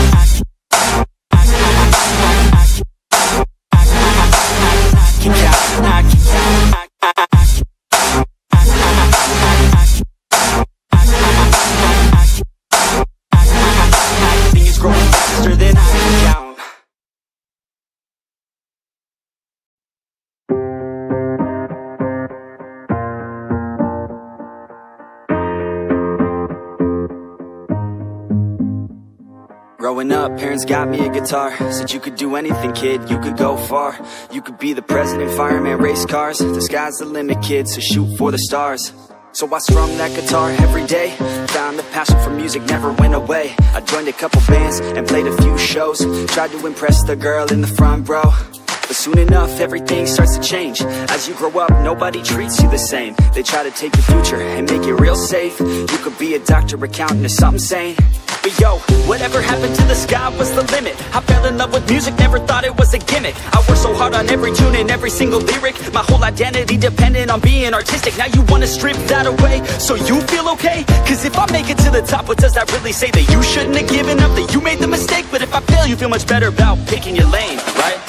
Speaker 1: Growing up, parents got me a guitar. Said you could do anything, kid, you could go far. You could be the president, fireman, race cars. The sky's the limit, kid, so shoot for the stars. So I strummed that guitar every day. Found the passion for music never went away. I joined a couple bands and played a few shows. Tried to impress the girl in the front row. But soon enough, everything starts to change. As you grow up, nobody treats you the same. They try to take your future and make it real safe. You could be a doctor, accountant, or something sane. But yo, whatever happened to the sky was the limit. I fell in love with music, never thought it was a gimmick. I worked so hard on every tune and every single lyric. My whole identity depended on being artistic. Now you wanna strip that away, so you feel okay? Cause if I make it to the top, what does that really say? That you shouldn't have given up, that you made the mistake? But if I fail, you feel much better about picking your lane, right?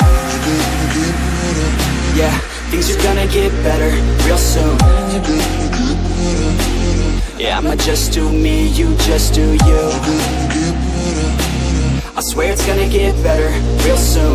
Speaker 1: Yeah, things are gonna get better real soon. Yeah, I'ma just do me, you just do you. I swear it's gonna get better real soon.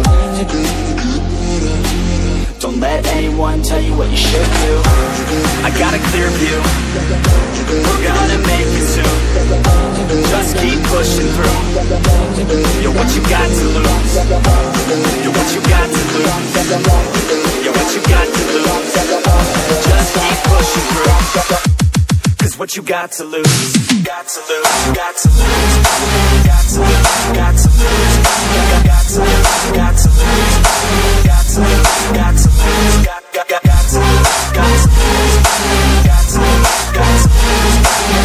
Speaker 1: Don't let anyone tell you what you should do. I got a clear view, we're gonna make it soon. Just keep pushing through. You're what you got to lose. You're what you got to lose. You're what you got to lose. Just keep pushing through. Cause what you got to lose, got to lose, got to lose, got to lose, got to lose, got to lose, got to lose, got to lose, got to lose, got to lose, got to lose, got to lose, got to lose, got to lose,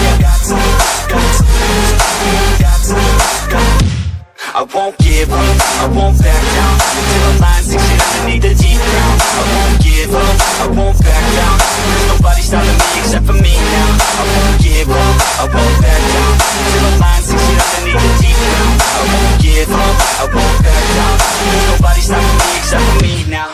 Speaker 1: got to lose. I won't give up, I won't back down till the line sinks underneath the deep ground. I won't give up, I won't back down. There's nobody stopping me except for me now. I won't give up, I won't back down till the line sinks underneath the deep ground. I won't give up, I won't back down. There's nobody stopping me except for me now.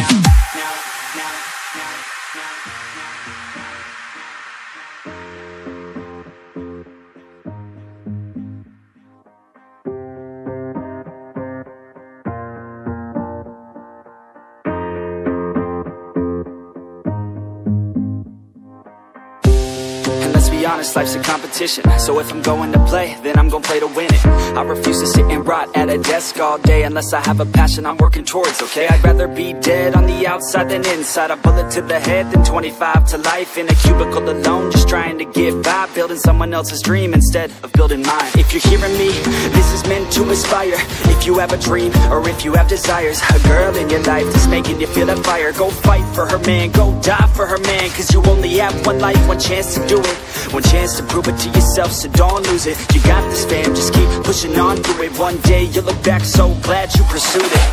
Speaker 1: Honest, life's a competition, so if I'm going to play, then I'm gonna play to win it. I refuse to sit and rot at a desk all day unless I have a passion I'm working towards, okay? I'd rather be dead on the outside than inside. A bullet to the head than 25 to life in a cubicle alone, just trying to get by, building someone else's dream instead of building mine. If you're hearing me, this is meant to inspire. If you have a dream, or if you have desires, a girl in your life that's making you feel that fire, go fight for her man, go die for her man. Cause you only have one life, one chance to do it, one chance to prove it to yourself, so don't lose it. You got this, fam, just keep pushing on through it. One day you'll look back so glad you pursued it.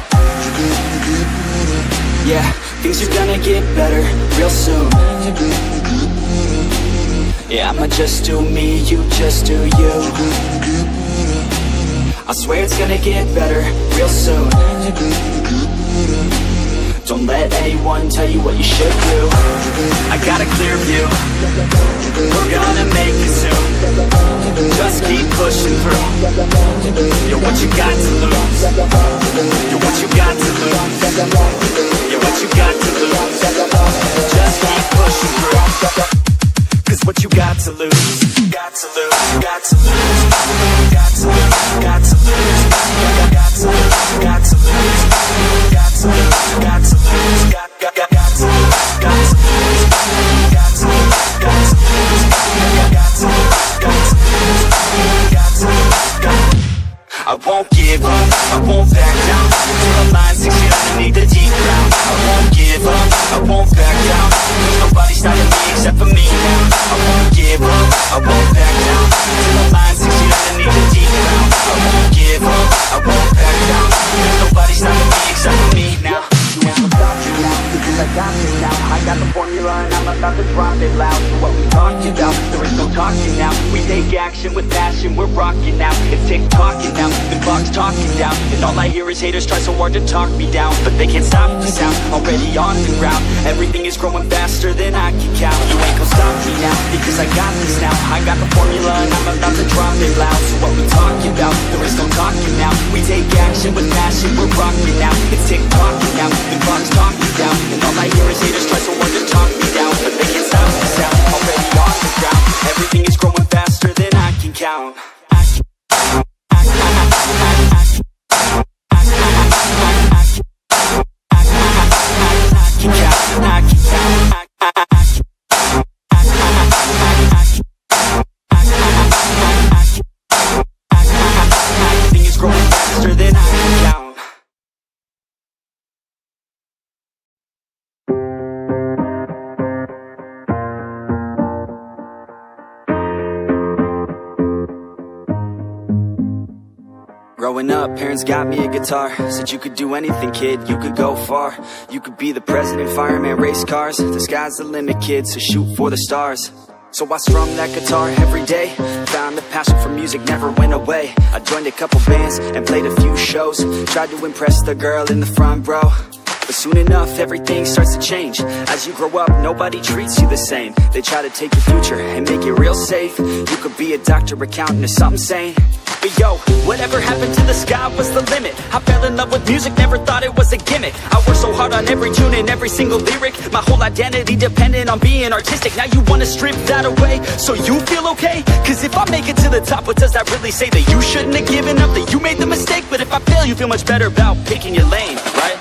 Speaker 1: Yeah, things are gonna get better real soon. Yeah, I'ma just do me, you just do you. I swear it's gonna get better real soon. Don't let anyone tell you what you should do. I got a clear view, we're gonna make it soon. Just keep pushing through. You're what you got to lose. You're what you got to lose. You're what you got to lose. Just keep pushing through. Cause what you got to lose, got to lose, got to lose, got to lose, got to lose, got to lose, got to lose, got to lose, got to lose, got to lose, got to lose, got to lose, got to lose, got to lose, got to lose, got to lose. I won't give up, I won't back down till the line sinks underneath the deep ground. I won't give up, I won't back down. There's nobody stopping me except for me now. I won't give up, I won't back down till the line sinks underneath the deep ground. I won't give up, I won't back down. There's nobody stopping me except for me now. You won't stop me now, because I got you now. I got the formula and I'm about to drop it loud. So what we talking about, there is no talking now. We take action with passion, we're rocking now. It's tick-tocking now, the clock's talking down. And all I hear is haters try so hard to talk me down, but they can't stop the sound, already on the ground. Everything is growing faster than I can count. You ain't gon' stop me now, because I got this now. I got the formula and I'm about to drop it loud. So what we talking about, there is no talking now. We take action with passion, we're rocking now. It's tick-tocking now, the clock's talking down. And all I hear is haters try so hard to talk me down, but they can't stop the sound, already on the ground. Everything is growing faster than I can count. I Growing up, parents got me a guitar. Said you could do anything, kid, you could go far. You could be the president, fireman, race cars. The sky's the limit, kid, so shoot for the stars. So I strummed that guitar every day. Found the passion for music never went away. I joined a couple bands and played a few shows. Tried to impress the girl in the front row. But soon enough, everything starts to change. As you grow up, nobody treats you the same. They try to take your future and make it real safe. You could be a doctor, accountant, or something sane. But yo, whatever happened to the sky was the limit. I fell in love with music, never thought it was a gimmick. I worked so hard on every tune and every single lyric. My whole identity depended on being artistic. Now you wanna strip that away, so you feel okay? Cause if I make it to the top, what does that really say? That you shouldn't have given up, that you made the mistake? But if I fail, you feel much better about picking your lane, right?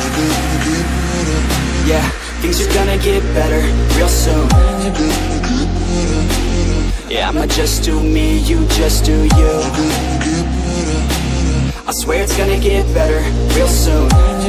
Speaker 1: Yeah, things are gonna get better real soon. Yeah, I'ma just do me, you just do you. I swear it's gonna get better real soon.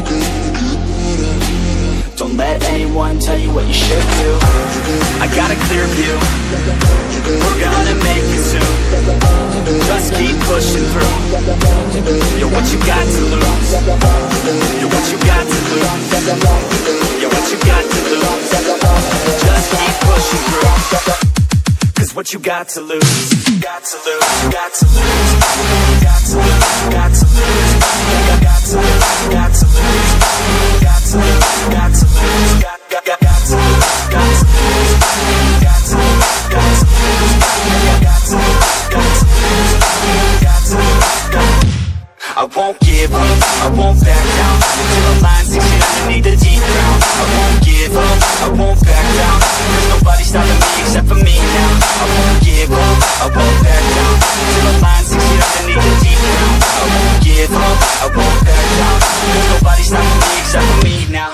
Speaker 1: Don't let anyone tell you what you should do. I got a clear view, we're gonna make it soon. Just keep pushing through. You're what you got to lose. You're what you got to lose. You're what you got to lose. Just keep pushing through. Cause what you got to lose, got to lose, got to lose, got to lose, got to lose, got to lose, got to lose, got to lose, got to lose, got to lose, got to lose, got to lose, got to lose, got to lose, got to lose. I won't give up, I won't back down until the line sinks in underneath the deep ground. I won't give up, I won't back down. There's nobody stopping me except for me now. I won't give up, I won't back down until the line sinks in underneath the deep ground. I won't give up, I won't back down. There's nobody stopping me except for me now.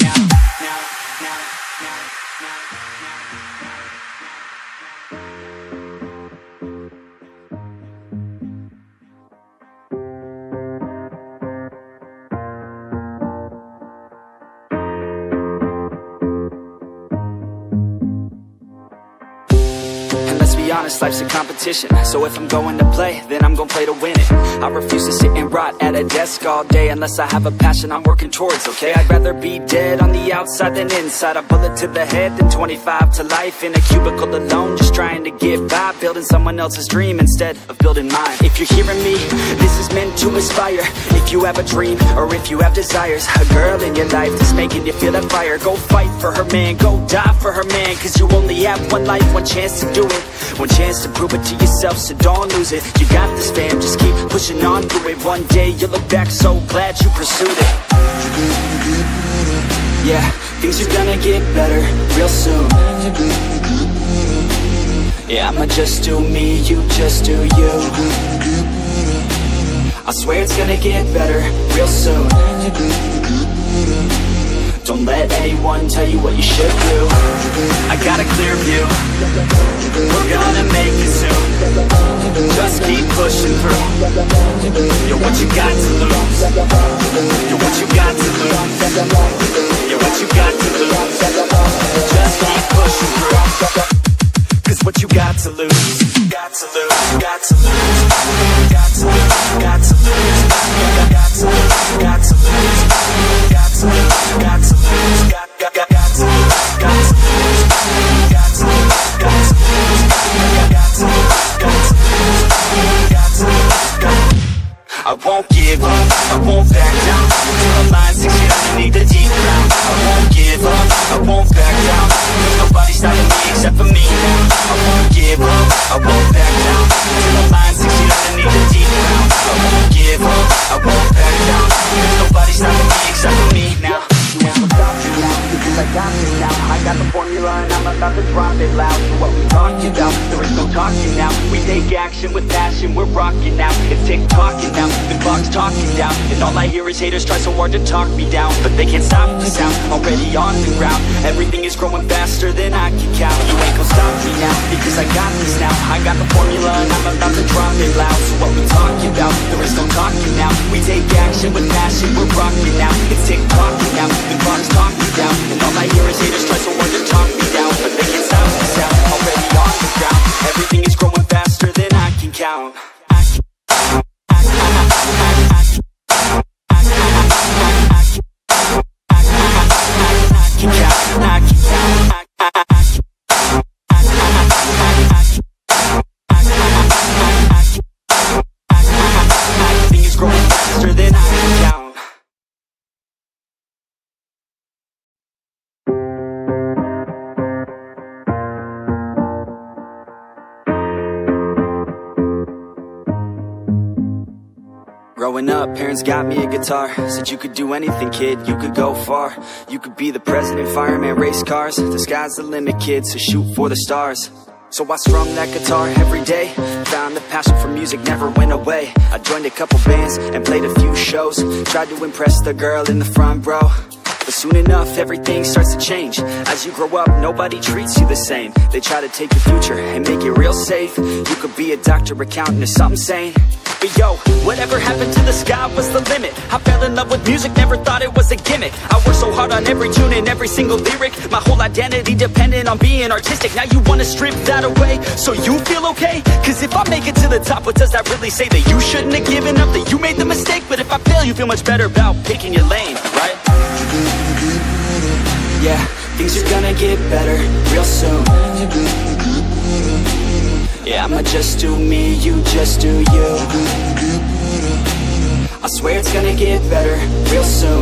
Speaker 1: Honest, life's a competition, so if I'm going to play, then I'm gonna play to win it. I refuse to sit and rot at a desk all day unless I have a passion I'm working towards, okay? I'd rather be dead on the outside than inside. A bullet to the head than 25 to life in a cubicle alone, just trying to get by, building someone else's dream instead of building mine. If you're hearing me, this is meant to inspire. If you have a dream, or if you have desires, a girl in your life that's making you feel that fire, go fight for her man, go die for her man. Cause you only have one life, one chance to do it, one chance to prove it to yourself, so don't lose it. You got this, fam, just keep pushing on through it. One day you'll look back so glad you pursued it. Yeah, things are gonna get better real soon. Yeah, I'ma just do me, you just do you. I swear it's gonna get better real soon. Don't let anyone tell you what you should do. I got a clear view, we're gonna make it soon. Just keep pushing through. You're what you got to lose. You're what you got to lose. You're what you got to lose. Just keep pushing through. Cause what you got to lose, got to lose, got to lose, got to lose, got to lose, got to lose, got to lose, got to lose, got to lose, got to lose, got to lose, got to lose, got to lose, got to lose, got to lose, got to lose. I won't give up, I won't back down until the line sinks in underneath the deep ground. I won't give up, I won't back down. There's nobody stopping me except for me now. I won't give up, I won't back down until the line sinks in underneath the deep ground. I won't give up, I won't back down. There's nobody stopping me except for me now. I got this now, I got the formula and I'm about to drop it loud. So what we talking about, there is no talking now. We take action with passion, we're rocking now. It's tick-tocking now, the clock's talking down. And all I hear is haters try so hard to talk me down, but they can't stop the sound, already on the ground. Everything is growing faster than I can count. You ain't gon' stop me now, because I got this now. I got the formula and I'm about to drop it loud. So what we talking about, there is no talking now. We take action with passion, we're rocking now. It's tick-tocking now, the clock's talking down. And all I hear is haters try so hard to talk me down, but they can't stop the sound, already on the ground. Everything is growing faster than I can count. I Growing up, parents got me a guitar. Said you could do anything, kid, you could go far. You could be the president, fireman, race cars. The sky's the limit, kid, so shoot for the stars. So I strummed that guitar every day. Found the passion for music never went away. I joined a couple bands and played a few shows. Tried to impress the girl in the front row. But soon enough, everything starts to change. As you grow up, nobody treats you the same. They try to take your future and make it real safe. You could be a doctor, accountant, or something sane. But yo, whatever happened to the sky was the limit. I fell in love with music, never thought it was a gimmick. I worked so hard on every tune and every single lyric. My whole identity depended on being artistic. Now you wanna strip that away, so you feel okay? Cause if I make it to the top, what does that really say? That you shouldn't have given up, that you made the mistake? But if I fail, you feel much better about picking your lane, right? Yeah, things are gonna get better real soon. Yeah, I'ma just do me, you just do you. I swear it's gonna get better real soon.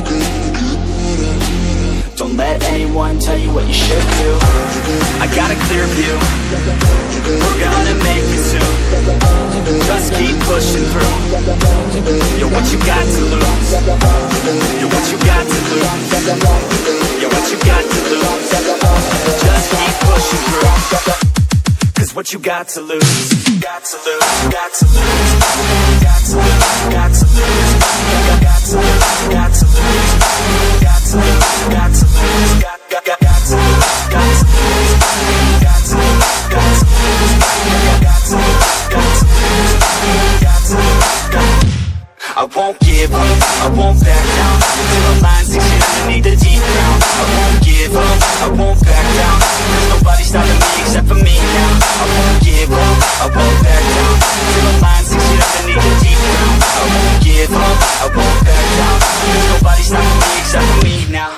Speaker 1: Don't let anyone tell you what you should do. I got a clear view, we're gonna make it soon. Just keep pushing through. You're what you got to lose. You're what you got to lose. You're what you got to lose. Just keep pushing through. Cause what you got to lose, got to lose, got to lose, got to lose, got to lose, got to lose, got to lose, got to lose, got to lose, got to lose, got to lose, got to lose, got to lose, got to lose, got to lose, got to lose. I won't give up, I won't back down. Till the line 6 years underneath the deep ground. I won't give up, I won't back down. There's nobody stopping me except for me now. I won't give up, I won't back down. Till the line 6 years underneath the deep ground. I won't give up, I won't back down. There's nobody stopping me except for me now.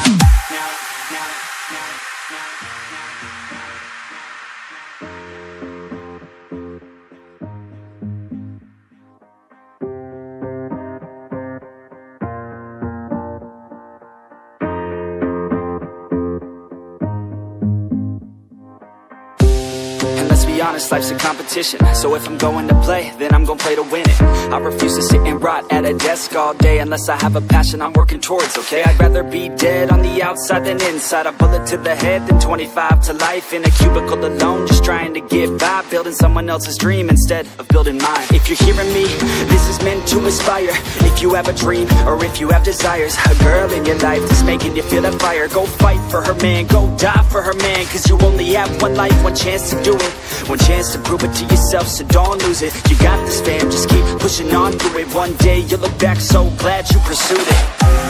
Speaker 1: Honest, life's a competition, so if I'm going to play, then I'm gonna play to win it. I refuse to sit and rot at a desk all day unless I have a passion I'm working towards, okay? I'd rather be dead on the outside than inside. A bullet to the head than 25 to life in a cubicle alone, just trying to get by, building someone else's dream instead of building mine. If you're hearing me, this is meant to inspire. If you have a dream, or if you have desires, a girl in your life that's making you feel that fire, go fight for her man, go die for her man. Cause you only have one life, one chance to do it, one chance to prove it to yourself, so don't lose it. You got this, fam, just keep pushing on through it. One day you'll look back so glad you pursued it.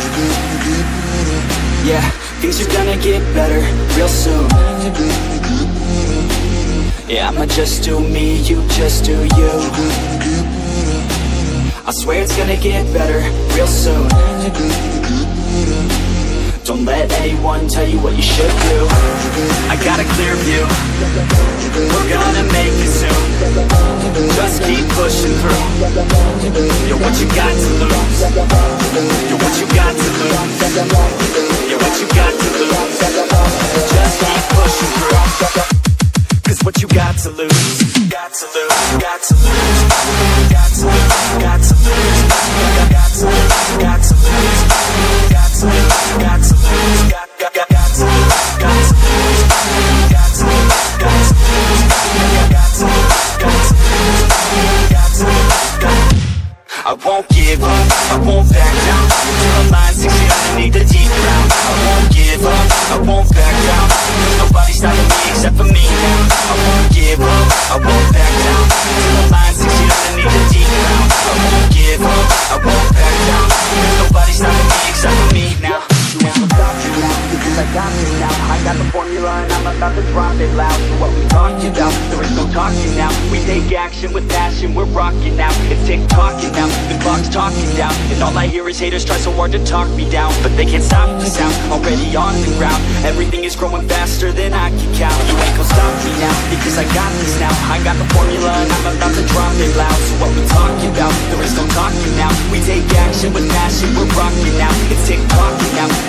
Speaker 1: Yeah, things are gonna get better real soon. Yeah, I'ma just do me, you just do you. I swear it's gonna get better real soon. Don't let anyone tell you what you should do. I got a clear view, we're gonna make it soon. Just keep pushing through. You're what you got to lose. You're what you got to lose. You're what you got to lose. Just keep pushing through. Cause what you got to lose, got to lose, got to lose, got to lose, got to lose, got to lose, got to lose, got to lose, got to lose, got to lose, got to lose, got to lose, got to lose, got to lose, got to lose, got to lose. I won't give up, I won't back down. Till the line 6 feet underneath the deep ground. I won't give up, I won't back down. There's nobody stopping me except for me now. I won't give up, I won't back down. Till the line 6 feet underneath the deep ground. I won't give up, I won't back down. There's nobody stopping me except for me now. You ain't gonna stop me now, because I got this now. I got the formula and I'm about to drop it loud. So what we talking about, there is no talking now. We take action with passion, we're rocking now. It's tick-tocking now, the clock's talking down. And all I hear is haters try so hard to talk me down, but they can't stop the sound, already on the ground. Everything is growing faster than I can count. You ain't gonna stop me now, because I got this now. I got the formula and I'm about to drop it loud. So what we talking about, there is no talking now. We take action with passion, we're rocking now. It's tick-tocking now,